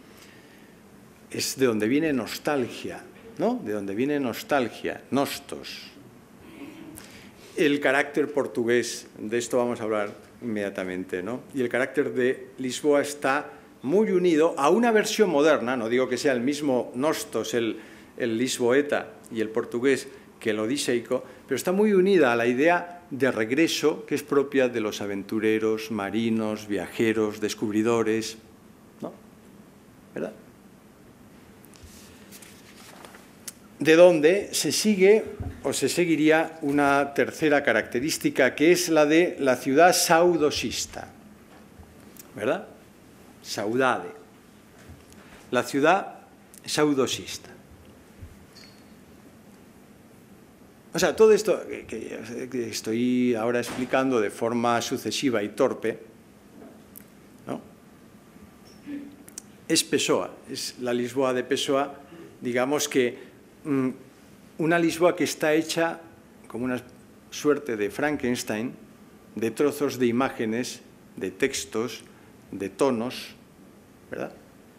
Es de donde viene nostalgia, ¿no? De donde viene nostalgia, nostos. El carácter portugués, de esto vamos a hablar inmediatamente, ¿no? Y el carácter de Lisboa está muy unido a una versión moderna, no digo que sea el mismo nostos, el, el lisboeta y el portugués, que el odiseico, pero está muy unida a la idea de regreso que es propia de los aventureros, marinos, viajeros, descubridores, ¿no? ¿Verdad? De donde se sigue o se seguiría una tercera característica que es la de la ciudad saudosista, ¿verdad? Saudade. La ciudad saudosista. O sea, todo esto que estoy ahora explicando de forma sucesiva y torpe, ¿no?, es Pessoa, es la Lisboa de Pessoa, digamos que mmm, una Lisboa que está hecha como una suerte de Frankenstein, de trozos de imágenes, de textos, de tonos, ¿verdad?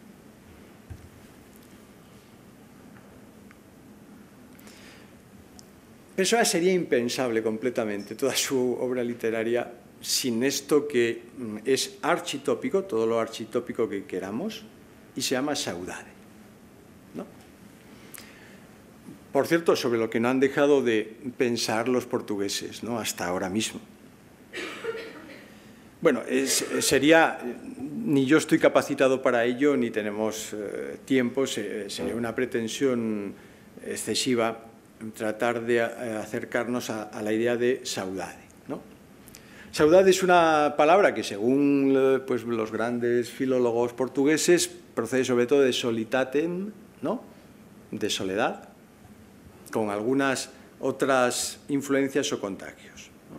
Pessoa sería impensable completamente toda su obra literaria sin esto que es architópico, todo lo architópico que queramos, y se llama saudade, ¿no? Por cierto, sobre lo que no han dejado de pensar los portugueses, ¿no?, hasta ahora mismo. Bueno, es, sería, ni yo estoy capacitado para ello, ni tenemos eh, tiempo, se, sería una pretensión excesiva tratar de acercarnos a, a la idea de saudade, ¿no? Saudade es una palabra que, según pues, los grandes filólogos portugueses, procede sobre todo de solitatem, ¿no? De soledad, con algunas otras influencias o contagios, ¿no?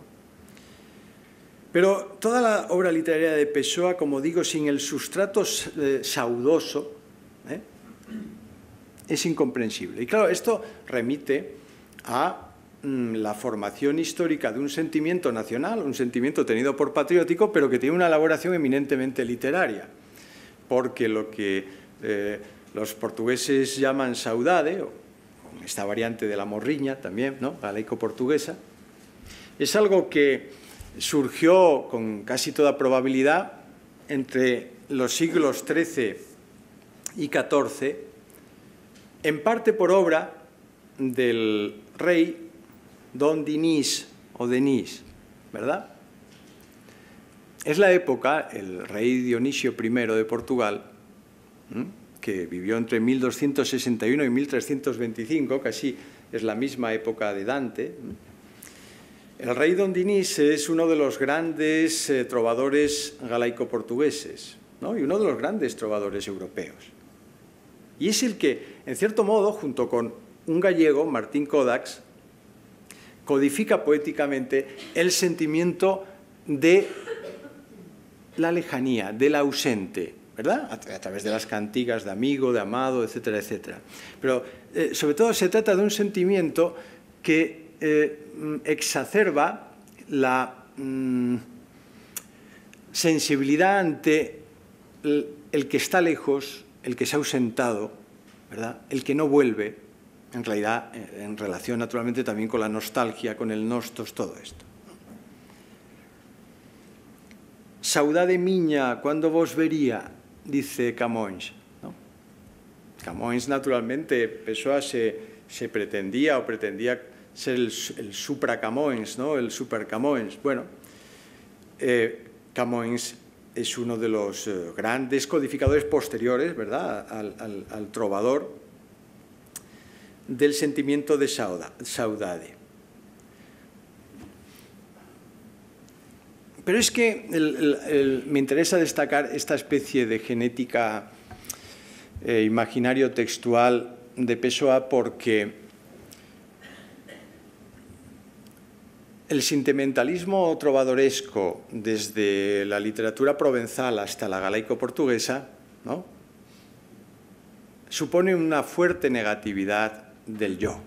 Pero toda la obra literaria de Pessoa, como digo, sin el sustrato eh, saudoso, ¿eh? es incomprensible. Y claro, esto remite a mm, la formación histórica de un sentimiento nacional, un sentimiento tenido por patriótico, pero que tiene una elaboración eminentemente literaria, porque lo que eh, los portugueses llaman saudade, o esta variante de la morriña también, ¿no? Galaico-portuguesa, es algo que surgió con casi toda probabilidad entre los siglos trece y catorce, en parte por obra del rey Don Dinís o Denís, ¿verdad? Es la época, el rey Dionisio primero de Portugal, ¿m? que vivió entre mil doscientos sesenta y uno y mil trescientos veinticinco, casi es la misma época de Dante. El rey Don Dinís es uno de los grandes eh, trovadores galaico-portugueses, ¿no? Y uno de los grandes trovadores europeos. Y es el que, en cierto modo, junto con un gallego, Martín Codax, codifica poéticamente el sentimiento de la lejanía, del ausente, ¿verdad? A través de las cantigas de amigo, de amado, etcétera, etcétera. Pero, eh, sobre todo, se trata de un sentimiento que eh, exacerba la mm, sensibilidad ante el, el que está lejos, el que se ha ausentado, ¿verdad? El que no vuelve, en realidad, en relación naturalmente también con la nostalgia, con el nostos, todo esto. Saudade miña, cuando vos vería, dice Camões, ¿no? Camões, naturalmente, Pessoa se, se pretendía o pretendía ser el, el supra Camões, ¿no? El super Camões. Bueno, eh, Camões es uno de los eh, grandes codificadores posteriores, ¿verdad?, al, al, al trovador del sentimiento de saudade. Pero es que el, el, el, me interesa destacar esta especie de genética eh, imaginario textual de Pessoa porque el sentimentalismo trovadoresco desde la literatura provenzal hasta la galaico-portuguesa, ¿no?, supone una fuerte negatividad del yo.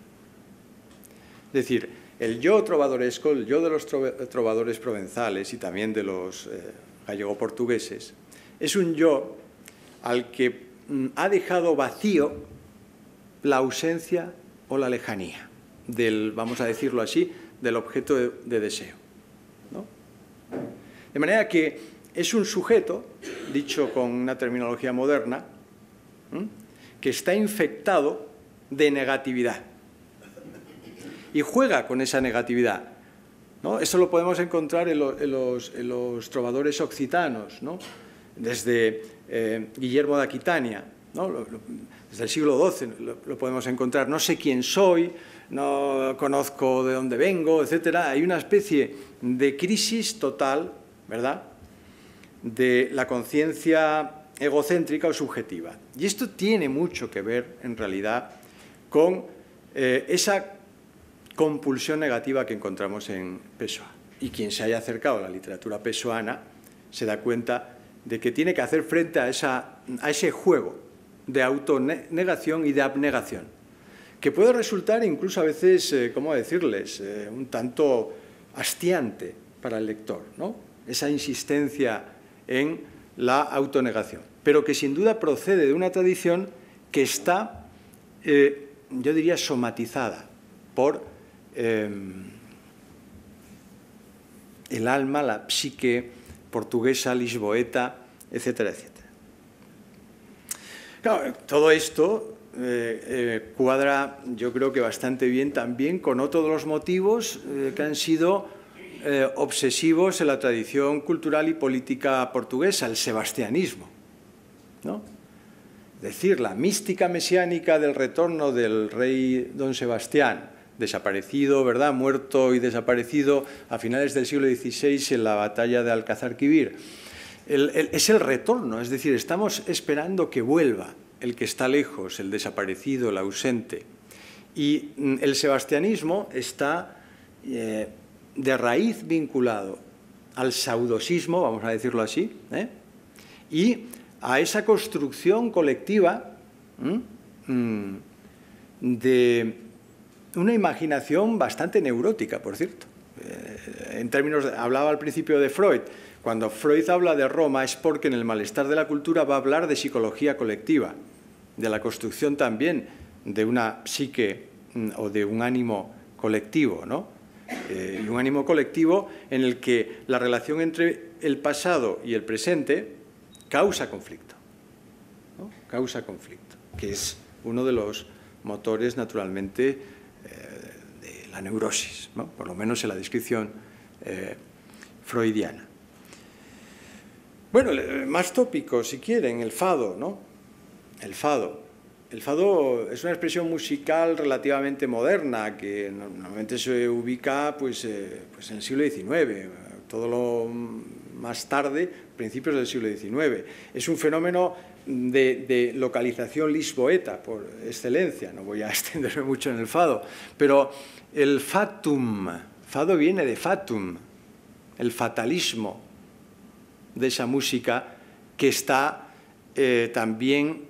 Es decir, el yo trovadoresco, el yo de los trovadores provenzales y también de los eh, gallego-portugueses, es un yo al que mm, ha dejado vacío la ausencia o la lejanía del, vamos a decirlo así, del objeto de, de deseo, ¿no? De manera que es un sujeto, dicho con una terminología moderna, ¿m? que está infectado de negatividad y juega con esa negatividad, ¿no? Eso lo podemos encontrar en, lo, en, los, en los trovadores occitanos, ¿no? Desde eh, Guillermo de Aquitania, ¿no? lo, lo, desde el siglo doce lo, lo podemos encontrar. No sé quién soy, no conozco de dónde vengo, etcétera. Hay una especie de crisis total, ¿verdad?, de la conciencia egocéntrica o subjetiva. Y esto tiene mucho que ver, en realidad, con eh, esa compulsión negativa que encontramos en Pessoa. Y quien se haya acercado a la literatura pessoana se da cuenta de que tiene que hacer frente a, esa, a ese juego de autonegación y de abnegación, que puede resultar incluso a veces, eh, ¿cómo decirles?, eh, un tanto hastiante para el lector, ¿no? Esa insistencia en la autonegación, pero que sin duda procede de una tradición que está, eh, yo diría, somatizada por eh, el alma, la psique portuguesa, lisboeta, etcétera, etcétera. Claro, todo esto eh, eh, cuadra, yo creo que bastante bien también con otro de los motivos eh, que han sido eh, obsesivos en la tradición cultural y política portuguesa, el sebastianismo, ¿no? Es decir, la mística mesiánica del retorno del rey don Sebastián, desaparecido, ¿verdad?, muerto y desaparecido a finales del siglo dieciséis en la batalla de Alcázar-Quibir. El, el, es el retorno, es decir, estamos esperando que vuelva el que está lejos, el desaparecido, el ausente. Y el sebastianismo está eh, de raíz vinculado al saudosismo, vamos a decirlo así, ¿eh? y a esa construcción colectiva ¿m? de una imaginación bastante neurótica, por cierto. Eh, en términos, de, hablaba al principio de Freud. Cuando Freud habla de Roma es porque en el malestar de la cultura va a hablar de psicología colectiva, de la construcción también de una psique o de un ánimo colectivo, ¿no? Eh, y un ánimo colectivo en el que la relación entre el pasado y el presente causa conflicto, ¿no? Causa conflicto, que es uno de los motores, naturalmente, eh, de la neurosis, ¿no? Por lo menos en la descripción eh, freudiana. Bueno, más tópicos, si quieren, el fado, ¿no? El fado. El fado es una expresión musical relativamente moderna que normalmente se ubica pues, eh, pues en el siglo diecinueve, todo lo más tarde, principios del siglo diecinueve. Es un fenómeno de, de localización lisboeta por excelencia, no voy a extenderme mucho en el fado, pero el fatum, fado viene de fatum, el fatalismo de esa música que está eh, también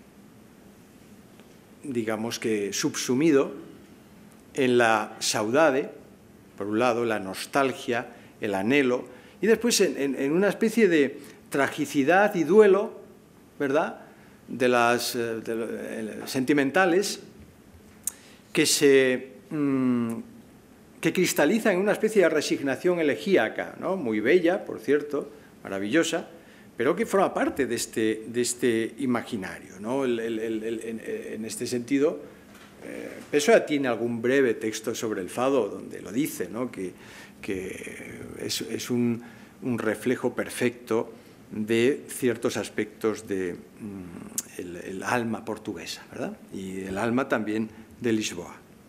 digamos que subsumido en la saudade, por un lado, la nostalgia, el anhelo, y después en, en, en una especie de tragicidad y duelo, ¿verdad?, de las de, de, sentimentales que se mmm, que cristaliza en una especie de resignación elegíaca, ¿no?, muy bella, por cierto, maravillosa, pero que forma parte de este, de este imaginario, ¿no? El, el, el, el, en, en este sentido, eh, Pessoa tiene algún breve texto sobre el fado donde lo dice, ¿no?, que, que es, es un, un reflejo perfecto de ciertos aspectos del de, mm, alma portuguesa, ¿verdad?, y el alma también de Lisboa.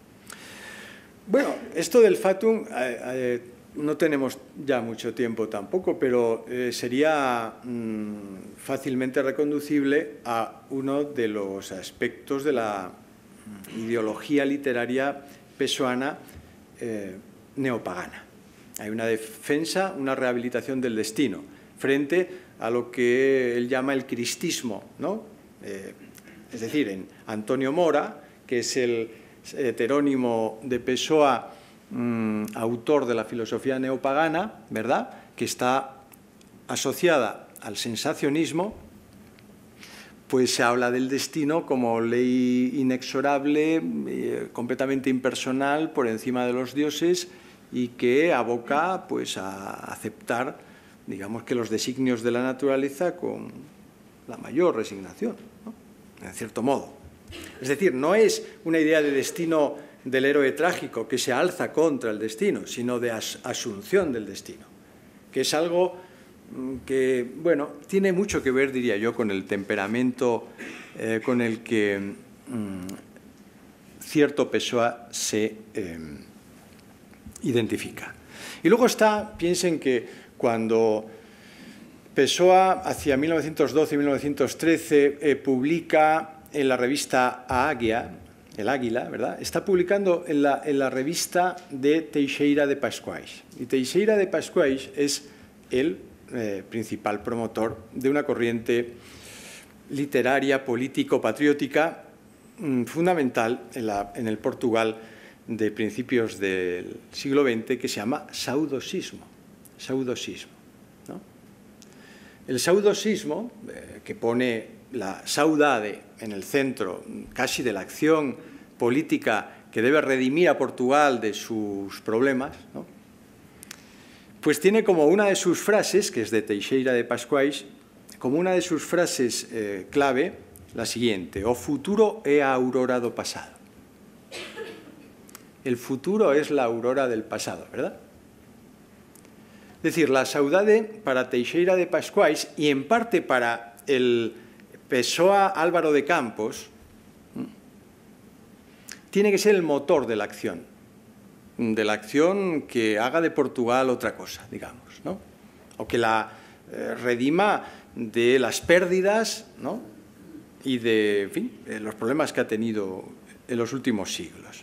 Bueno, esto del fatum... Eh, eh, no tenemos ya mucho tiempo tampoco, pero eh, sería mmm, fácilmente reconducible a uno de los aspectos de la ideología literaria pessoana eh, neopagana. Hay una defensa, una rehabilitación del destino, frente a lo que él llama el cristismo, ¿no? Eh, es decir, en Antonio Mora, que es el heterónimo de Pessoa, Mm, autor de la filosofía neopagana, ¿verdad?, que está asociada al sensacionismo, pues se habla del destino como ley inexorable, eh, completamente impersonal, por encima de los dioses, y que aboca pues, a aceptar, digamos, que los designios de la naturaleza con la mayor resignación, ¿no?, en cierto modo. Es decir, no es una idea de destino del héroe trágico que se alza contra el destino, sino de as asunción del destino, que es algo que, bueno, tiene mucho que ver, diría yo, con el temperamento eh, con el que mmm, cierto Pessoa se eh, identifica. Y luego está, piensen que cuando Pessoa, hacia mil novecientos doce y mil novecientos trece, eh, publica en la revista A Águia, el Águila, ¿verdad?, está publicando en la, en la revista de Teixeira de Pascuais. Y Teixeira de Pascuais es el eh, principal promotor de una corriente literaria, político-patriótica mmm, fundamental en, la, en el Portugal de principios del siglo veinte, que se llama saudosismo. Saudosismo, ¿no? El saudosismo, eh, que pone la saudade en el centro casi de la acción política que debe redimir a Portugal de sus problemas, ¿no?, pues tiene como una de sus frases, que es de Teixeira de Pascuais, como una de sus frases eh, clave, la siguiente: o futuro é a aurora do pasado. El futuro es la aurora del pasado, ¿verdad? Es decir, la saudade para Teixeira de Pascuais y en parte para el Pessoa Álvaro de Campos tiene que ser el motor de la acción, de la acción que haga de Portugal otra cosa, digamos, ¿no? O que la eh, redima de las pérdidas, ¿no? Y de, en fin, de los problemas que ha tenido en los últimos siglos.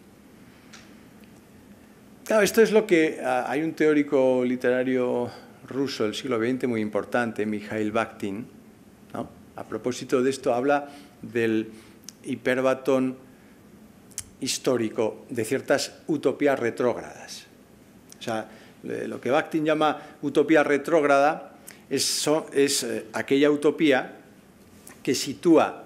Claro, esto es lo que uh, hay un teórico literario ruso del siglo veinte muy importante, Mikhail Bakhtin, ¿no? A propósito de esto habla del hiperbatón histórico de ciertas utopías retrógradas. O sea, lo que Bakhtin llama utopía retrógrada es, so, es eh, aquella utopía que sitúa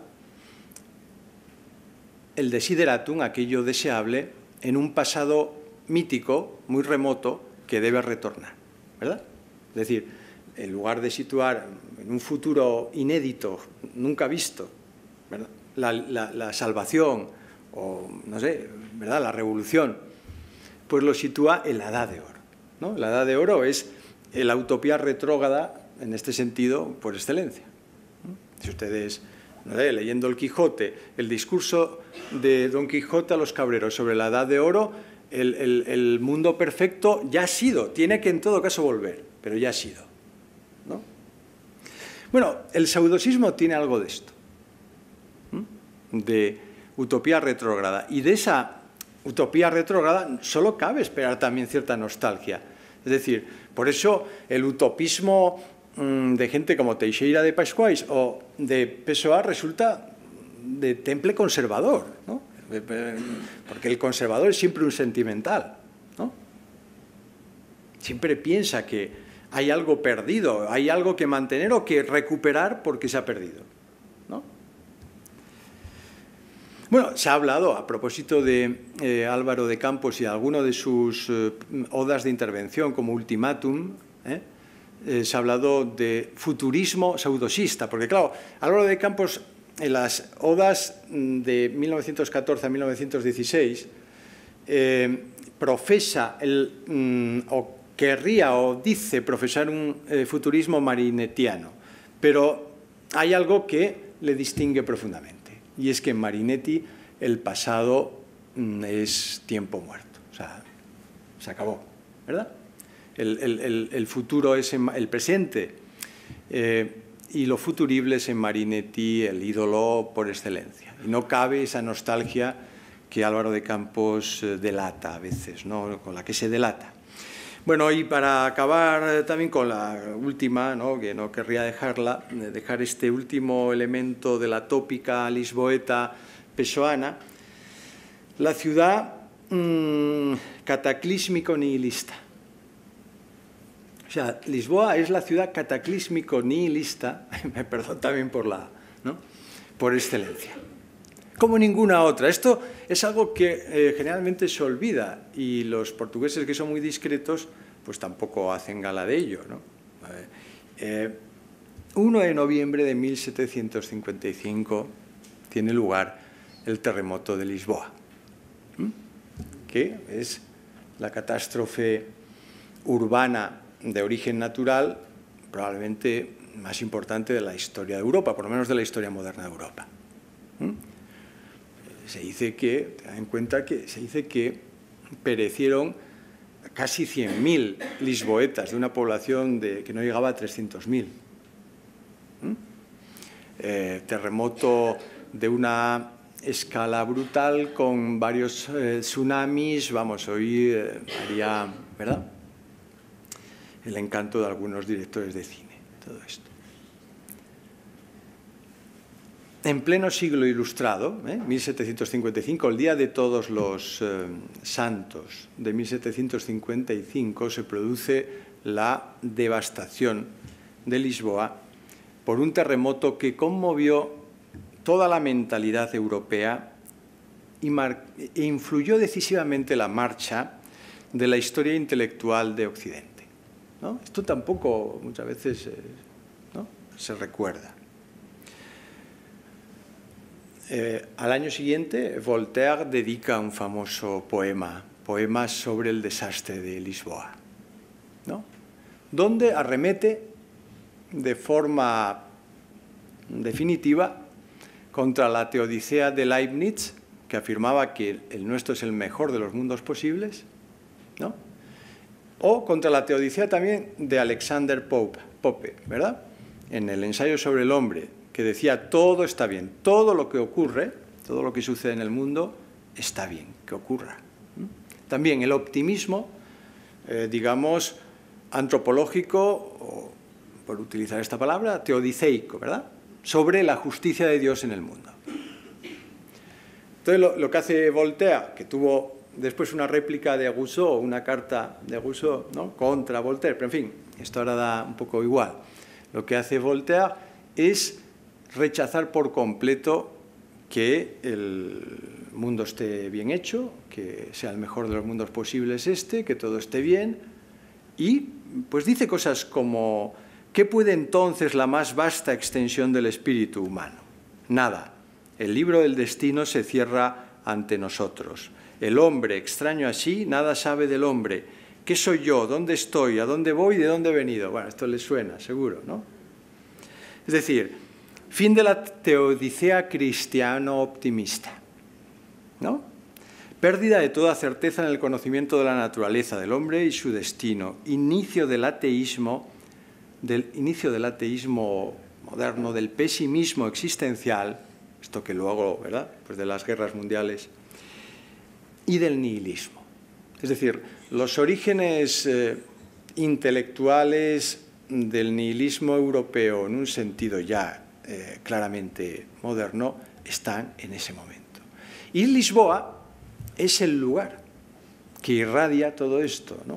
el desideratum, aquello deseable, en un pasado mítico, muy remoto, que debe retornar, ¿verdad? Es decir, en lugar de situar en un futuro inédito, nunca visto, ¿verdad? La, la, la salvación o, no sé, ¿verdad? La revolución, pues lo sitúa en la Edad de Oro, ¿no? La Edad de Oro es la utopía retrógrada, en este sentido, por excelencia. Si ustedes, no sé, leyendo el Quijote, el discurso de Don Quijote a los cabreros sobre la Edad de Oro, el, el, el mundo perfecto ya ha sido, tiene que en todo caso volver, pero ya ha sido, ¿no? Bueno, el pseudosismo tiene algo de esto, ¿sí? De utopía retrógrada, y de esa utopía retrógrada solo cabe esperar también cierta nostalgia. Es decir, por eso el utopismo mmm, de gente como Teixeira de Pascuais o de Pessoa resulta de temple conservador, ¿no? Porque el conservador es siempre un sentimental, ¿no? Siempre piensa que hay algo perdido, hay algo que mantener o que recuperar porque se ha perdido, ¿no? Bueno, se ha hablado, a propósito de eh, Álvaro de Campos y alguno de sus eh, odas de intervención como ultimátum, ¿eh? Eh, se ha hablado de futurismo pseudosista, porque claro, Álvaro de Campos en las odas de mil novecientos catorce a mil novecientos dieciséis eh, profesa el, mm, o querría o dice profesar un eh, futurismo marinettiano, pero hay algo que le distingue profundamente, y es que en Marinetti el pasado mm, es tiempo muerto, o sea, se acabó, ¿verdad? El, el, el, el futuro es en, el presente, eh, y lo futurible es en Marinetti el ídolo por excelencia. Y no cabe esa nostalgia que Álvaro de Campos delata a veces, ¿no? Con la que se delata. Bueno, y para acabar también con la última, ¿no? Que no querría dejarla, dejar este último elemento de la tópica lisboeta pessoana, la ciudad mmm, cataclísmico nihilista. O sea, Lisboa es la ciudad cataclísmico nihilista, me perdón también por la, ¿no? Por excelencia, como ninguna otra. Esto es algo que eh, generalmente se olvida y los portugueses, que son muy discretos, pues tampoco hacen gala de ello, ¿no? Eh, uno de noviembre de mil setecientos cincuenta y cinco tiene lugar el terremoto de Lisboa, ¿sí? Que es la catástrofe urbana de origen natural probablemente más importante de la historia de Europa, por lo menos de la historia moderna de Europa. ¿Mm? Se dice que, ten en cuenta que se dice que perecieron casi cien mil lisboetas de una población de, que no llegaba a trescientos mil. ¿Mm? Eh, terremoto de una escala brutal con varios eh, tsunamis, vamos, hoy eh, haría, ¿verdad?, el encanto de algunos directores de cine, todo esto. En pleno siglo ilustrado, ¿eh? mil setecientos cincuenta y cinco, el Día de Todos los eh, Santos de mil setecientos cincuenta y cinco, se produce la devastación de Lisboa por un terremoto que conmovió toda la mentalidad europea y e influyó decisivamente la marcha de la historia intelectual de Occidente, ¿no? Esto tampoco muchas veces eh, ¿no? se recuerda. Eh, al año siguiente, Voltaire dedica un famoso poema, poema sobre el desastre de Lisboa, ¿no? donde arremete de forma definitiva contra la teodicea de Leibniz, que afirmaba que el nuestro es el mejor de los mundos posibles, ¿no? O contra la teodicea también de Alexander Pope, Pope, ¿verdad? En el ensayo sobre el hombre, que decía todo está bien, todo lo que ocurre, todo lo que sucede en el mundo está bien que ocurra. También el optimismo, eh, digamos, antropológico, o por utilizar esta palabra, teodiceico, ¿verdad? Sobre la justicia de Dios en el mundo. Entonces, lo, lo que hace Voltaire, que tuvo después una réplica de Rousseau, una carta de Rousseau, ¿no?, contra Voltaire, pero en fin, esto ahora da un poco igual. Lo que hace Voltaire es rechazar por completo que el mundo esté bien hecho, que sea el mejor de los mundos posibles este, que todo esté bien, y pues dice cosas como: ¿qué puede entonces la más vasta extensión del espíritu humano? Nada. El libro del destino se cierra ante nosotros. El hombre, extraño así, nada sabe del hombre. ¿Qué soy yo? ¿Dónde estoy? ¿A dónde voy? ¿De dónde he venido? Bueno, esto les suena, seguro, ¿no? Es decir, fin de la teodicea cristiano-optimista, ¿no? Pérdida de toda certeza en el conocimiento de la naturaleza del hombre y su destino. Inicio del ateísmo, del inicio del ateísmo moderno, del pesimismo existencial, esto que luego, ¿verdad?, pues de las guerras mundiales, y del nihilismo. Es decir, los orígenes eh, intelectuales del nihilismo europeo, en un sentido ya eh, claramente moderno, están en ese momento. Y Lisboa es el lugar que irradia todo esto, ¿no?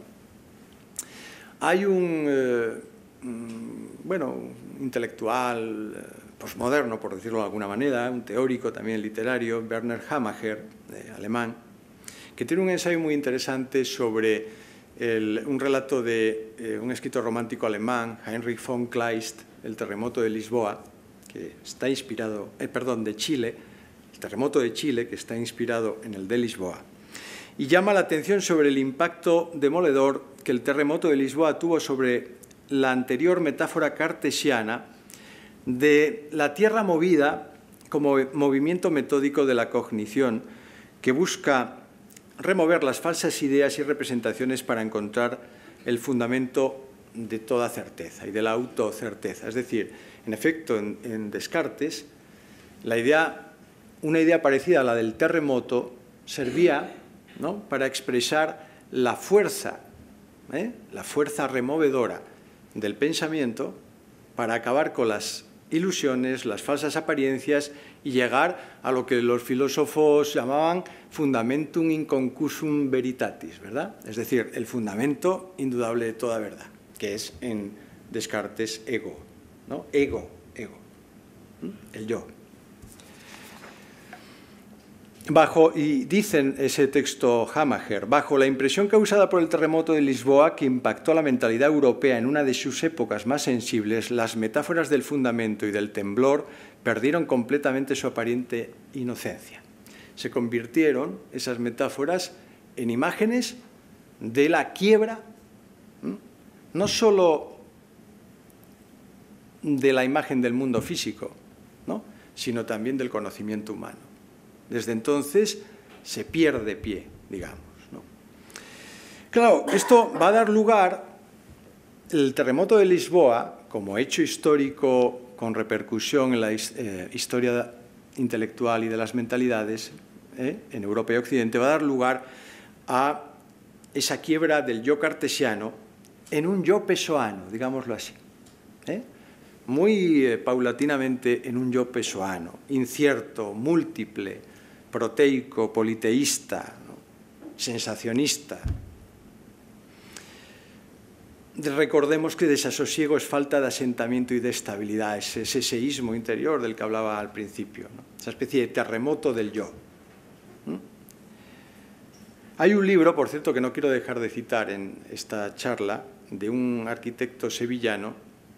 Hay un, eh, bueno, un intelectual eh, posmoderno, por decirlo de alguna manera, un teórico también literario, Werner Hamacher, eh, alemán, que tiene un ensayo muy interesante sobre el, un relato de eh, un escritor romántico alemán, Heinrich von Kleist, El terremoto de Lisboa, que está inspirado, eh, perdón, de Chile, el terremoto de Chile, que está inspirado en el de Lisboa, y llama la atención sobre el impacto demoledor que el terremoto de Lisboa tuvo sobre la anterior metáfora cartesiana de la tierra movida como movimiento metódico de la cognición que busca remover las falsas ideas y representaciones para encontrar el fundamento de toda certeza y de la autocerteza. Es decir, en efecto, en, en Descartes, la idea, una idea parecida a la del terremoto servía, ¿no?, para expresar la fuerza, ¿eh? la fuerza removedora del pensamiento para acabar con las ilusiones, las falsas apariencias y llegar a lo que los filósofos llamaban fundamentum inconcusum veritatis, ¿verdad? Es decir, el fundamento indudable de toda verdad, que es en Descartes ego, ¿no? Ego, ego, el yo. Bajo, y dicen ese texto Hamacher, bajo la impresión causada por el terremoto de Lisboa que impactó la mentalidad europea en una de sus épocas más sensibles, las metáforas del fundamento y del temblor perdieron completamente su aparente inocencia. Se convirtieron esas metáforas en imágenes de la quiebra, no solo de la imagen del mundo físico, ¿no?, sino también del conocimiento humano. Desde entonces se pierde pie, digamos, ¿no? Claro, esto va a dar lugar, el terremoto de Lisboa, como hecho histórico con repercusión en la eh, historia intelectual y de las mentalidades eh, en Europa y Occidente, va a dar lugar a esa quiebra del yo cartesiano en un yo pessoano, digámoslo así, ¿eh? muy eh, paulatinamente en un yo pessoano, incierto, múltiple, proteico, politeísta, ¿no?, sensacionista. Recordemos que desasosiego es falta de asentamiento y de estabilidad, ese, ese seísmo interior del que hablaba al principio, ¿no?, esa especie de terremoto del yo. ¿Mm? Hay un libro, por cierto, que no quiero dejar de citar en esta charla, de un arquitecto sevillano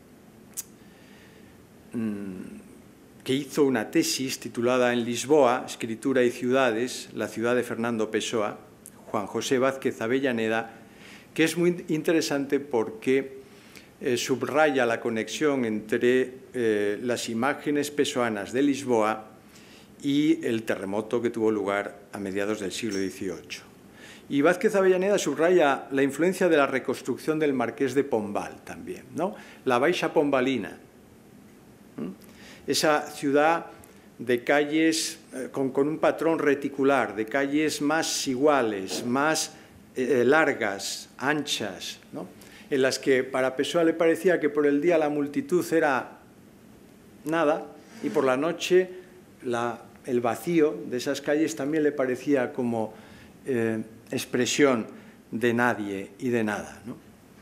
mmm, que hizo una tesis titulada En Lisboa, Escritura y Ciudades, la ciudad de Fernando Pessoa, Juan José Vázquez Avellaneda, que es muy interesante porque eh, subraya la conexión entre eh, las imágenes pessoanas de Lisboa y el terremoto que tuvo lugar a mediados del siglo dieciocho. Y Vázquez Avellaneda subraya la influencia de la reconstrucción del Marqués de Pombal también, ¿no? La Baixa Pombalina, ¿Mm? Esa ciudad de calles eh, con, con un patrón reticular, de calles más iguales, más eh, largas, anchas, ¿no? En las que para Pessoa le parecía que por el día la multitud era nada y por la noche la, el vacío de esas calles también le parecía como eh, expresión de nadie y de nada, ¿no?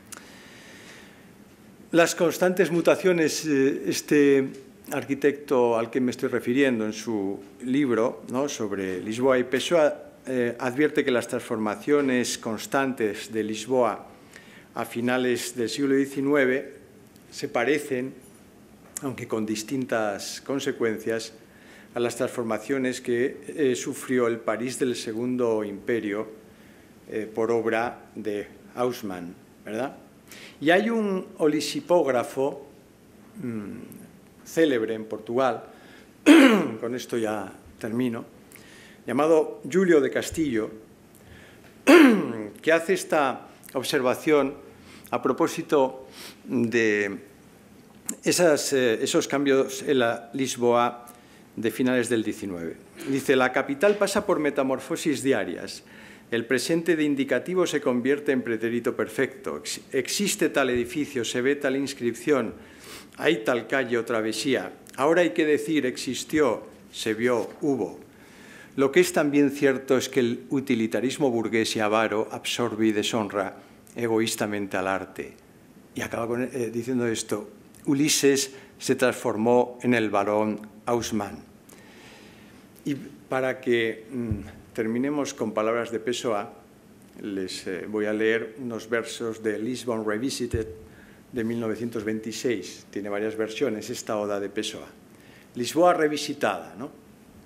Las constantes mutaciones, eh, este arquitecto al que me estoy refiriendo en su libro, ¿no?, sobre Lisboa y Pessoa, eh, advierte que las transformaciones constantes de Lisboa a finales del siglo diecinueve se parecen, aunque con distintas consecuencias, a las transformaciones que eh, sufrió el París del Segundo Imperio eh, por obra de Haussmann, ¿verdad? Y hay un olisipógrafo mmm, célebre en Portugal, con esto ya termino, llamado Julio de Castillo, que hace esta observación a propósito de esas, eh, esos cambios en la Lisboa de finales del diecinueve. Dice, la capital pasa por metamorfosis diarias. El presente de indicativo se convierte en pretérito perfecto. Ex existe tal edificio, se ve tal inscripción, hay tal calle o travesía. Ahora hay que decir existió, se vio, hubo. Lo que es también cierto es que el utilitarismo burgués y avaro absorbe y deshonra egoístamente al arte. Y acaba con, eh, diciendo esto, Ulises se transformó en el barón Haussmann. Y para que mmm, terminemos con palabras de Pessoa, les eh, voy a leer unos versos de Lisbon Revisited de mil novecientos veintiséis. Tiene varias versiones esta oda de Pessoa. Lisboa revisitada, ¿no?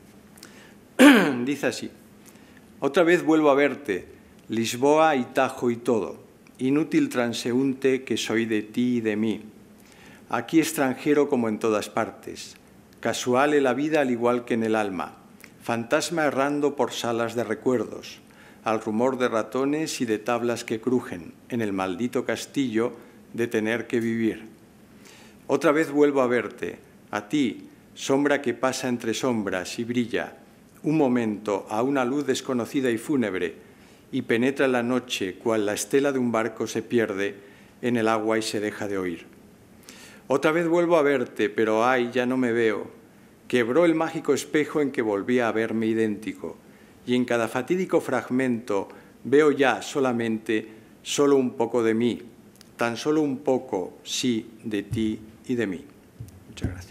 Dice así, otra vez vuelvo a verte, Lisboa y Tajo y todo, inútil transeúnte que soy de ti y de mí. Aquí extranjero como en todas partes, casual en la vida al igual que en el alma, fantasma errando por salas de recuerdos, al rumor de ratones y de tablas que crujen en el maldito castillo de tener que vivir. Otra vez vuelvo a verte, a ti, sombra que pasa entre sombras y brilla, un momento a una luz desconocida y fúnebre, y penetra en la noche cual la estela de un barco se pierde en el agua y se deja de oír. Otra vez vuelvo a verte, pero ay, ya no me veo. Quebró el mágico espejo en que volvía a verme idéntico, y en cada fatídico fragmento veo ya solamente solo un poco de mí, tan solo un poco, sí, de ti y de mí. Muchas gracias.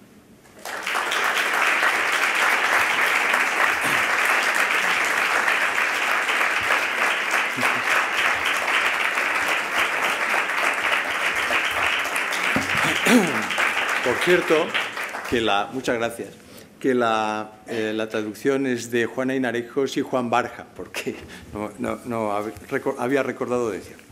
Por cierto, que la, muchas gracias, que la, eh, la traducción es de Juana Hinarejos y Juan Barja, porque no, no, no había recordado decirlo.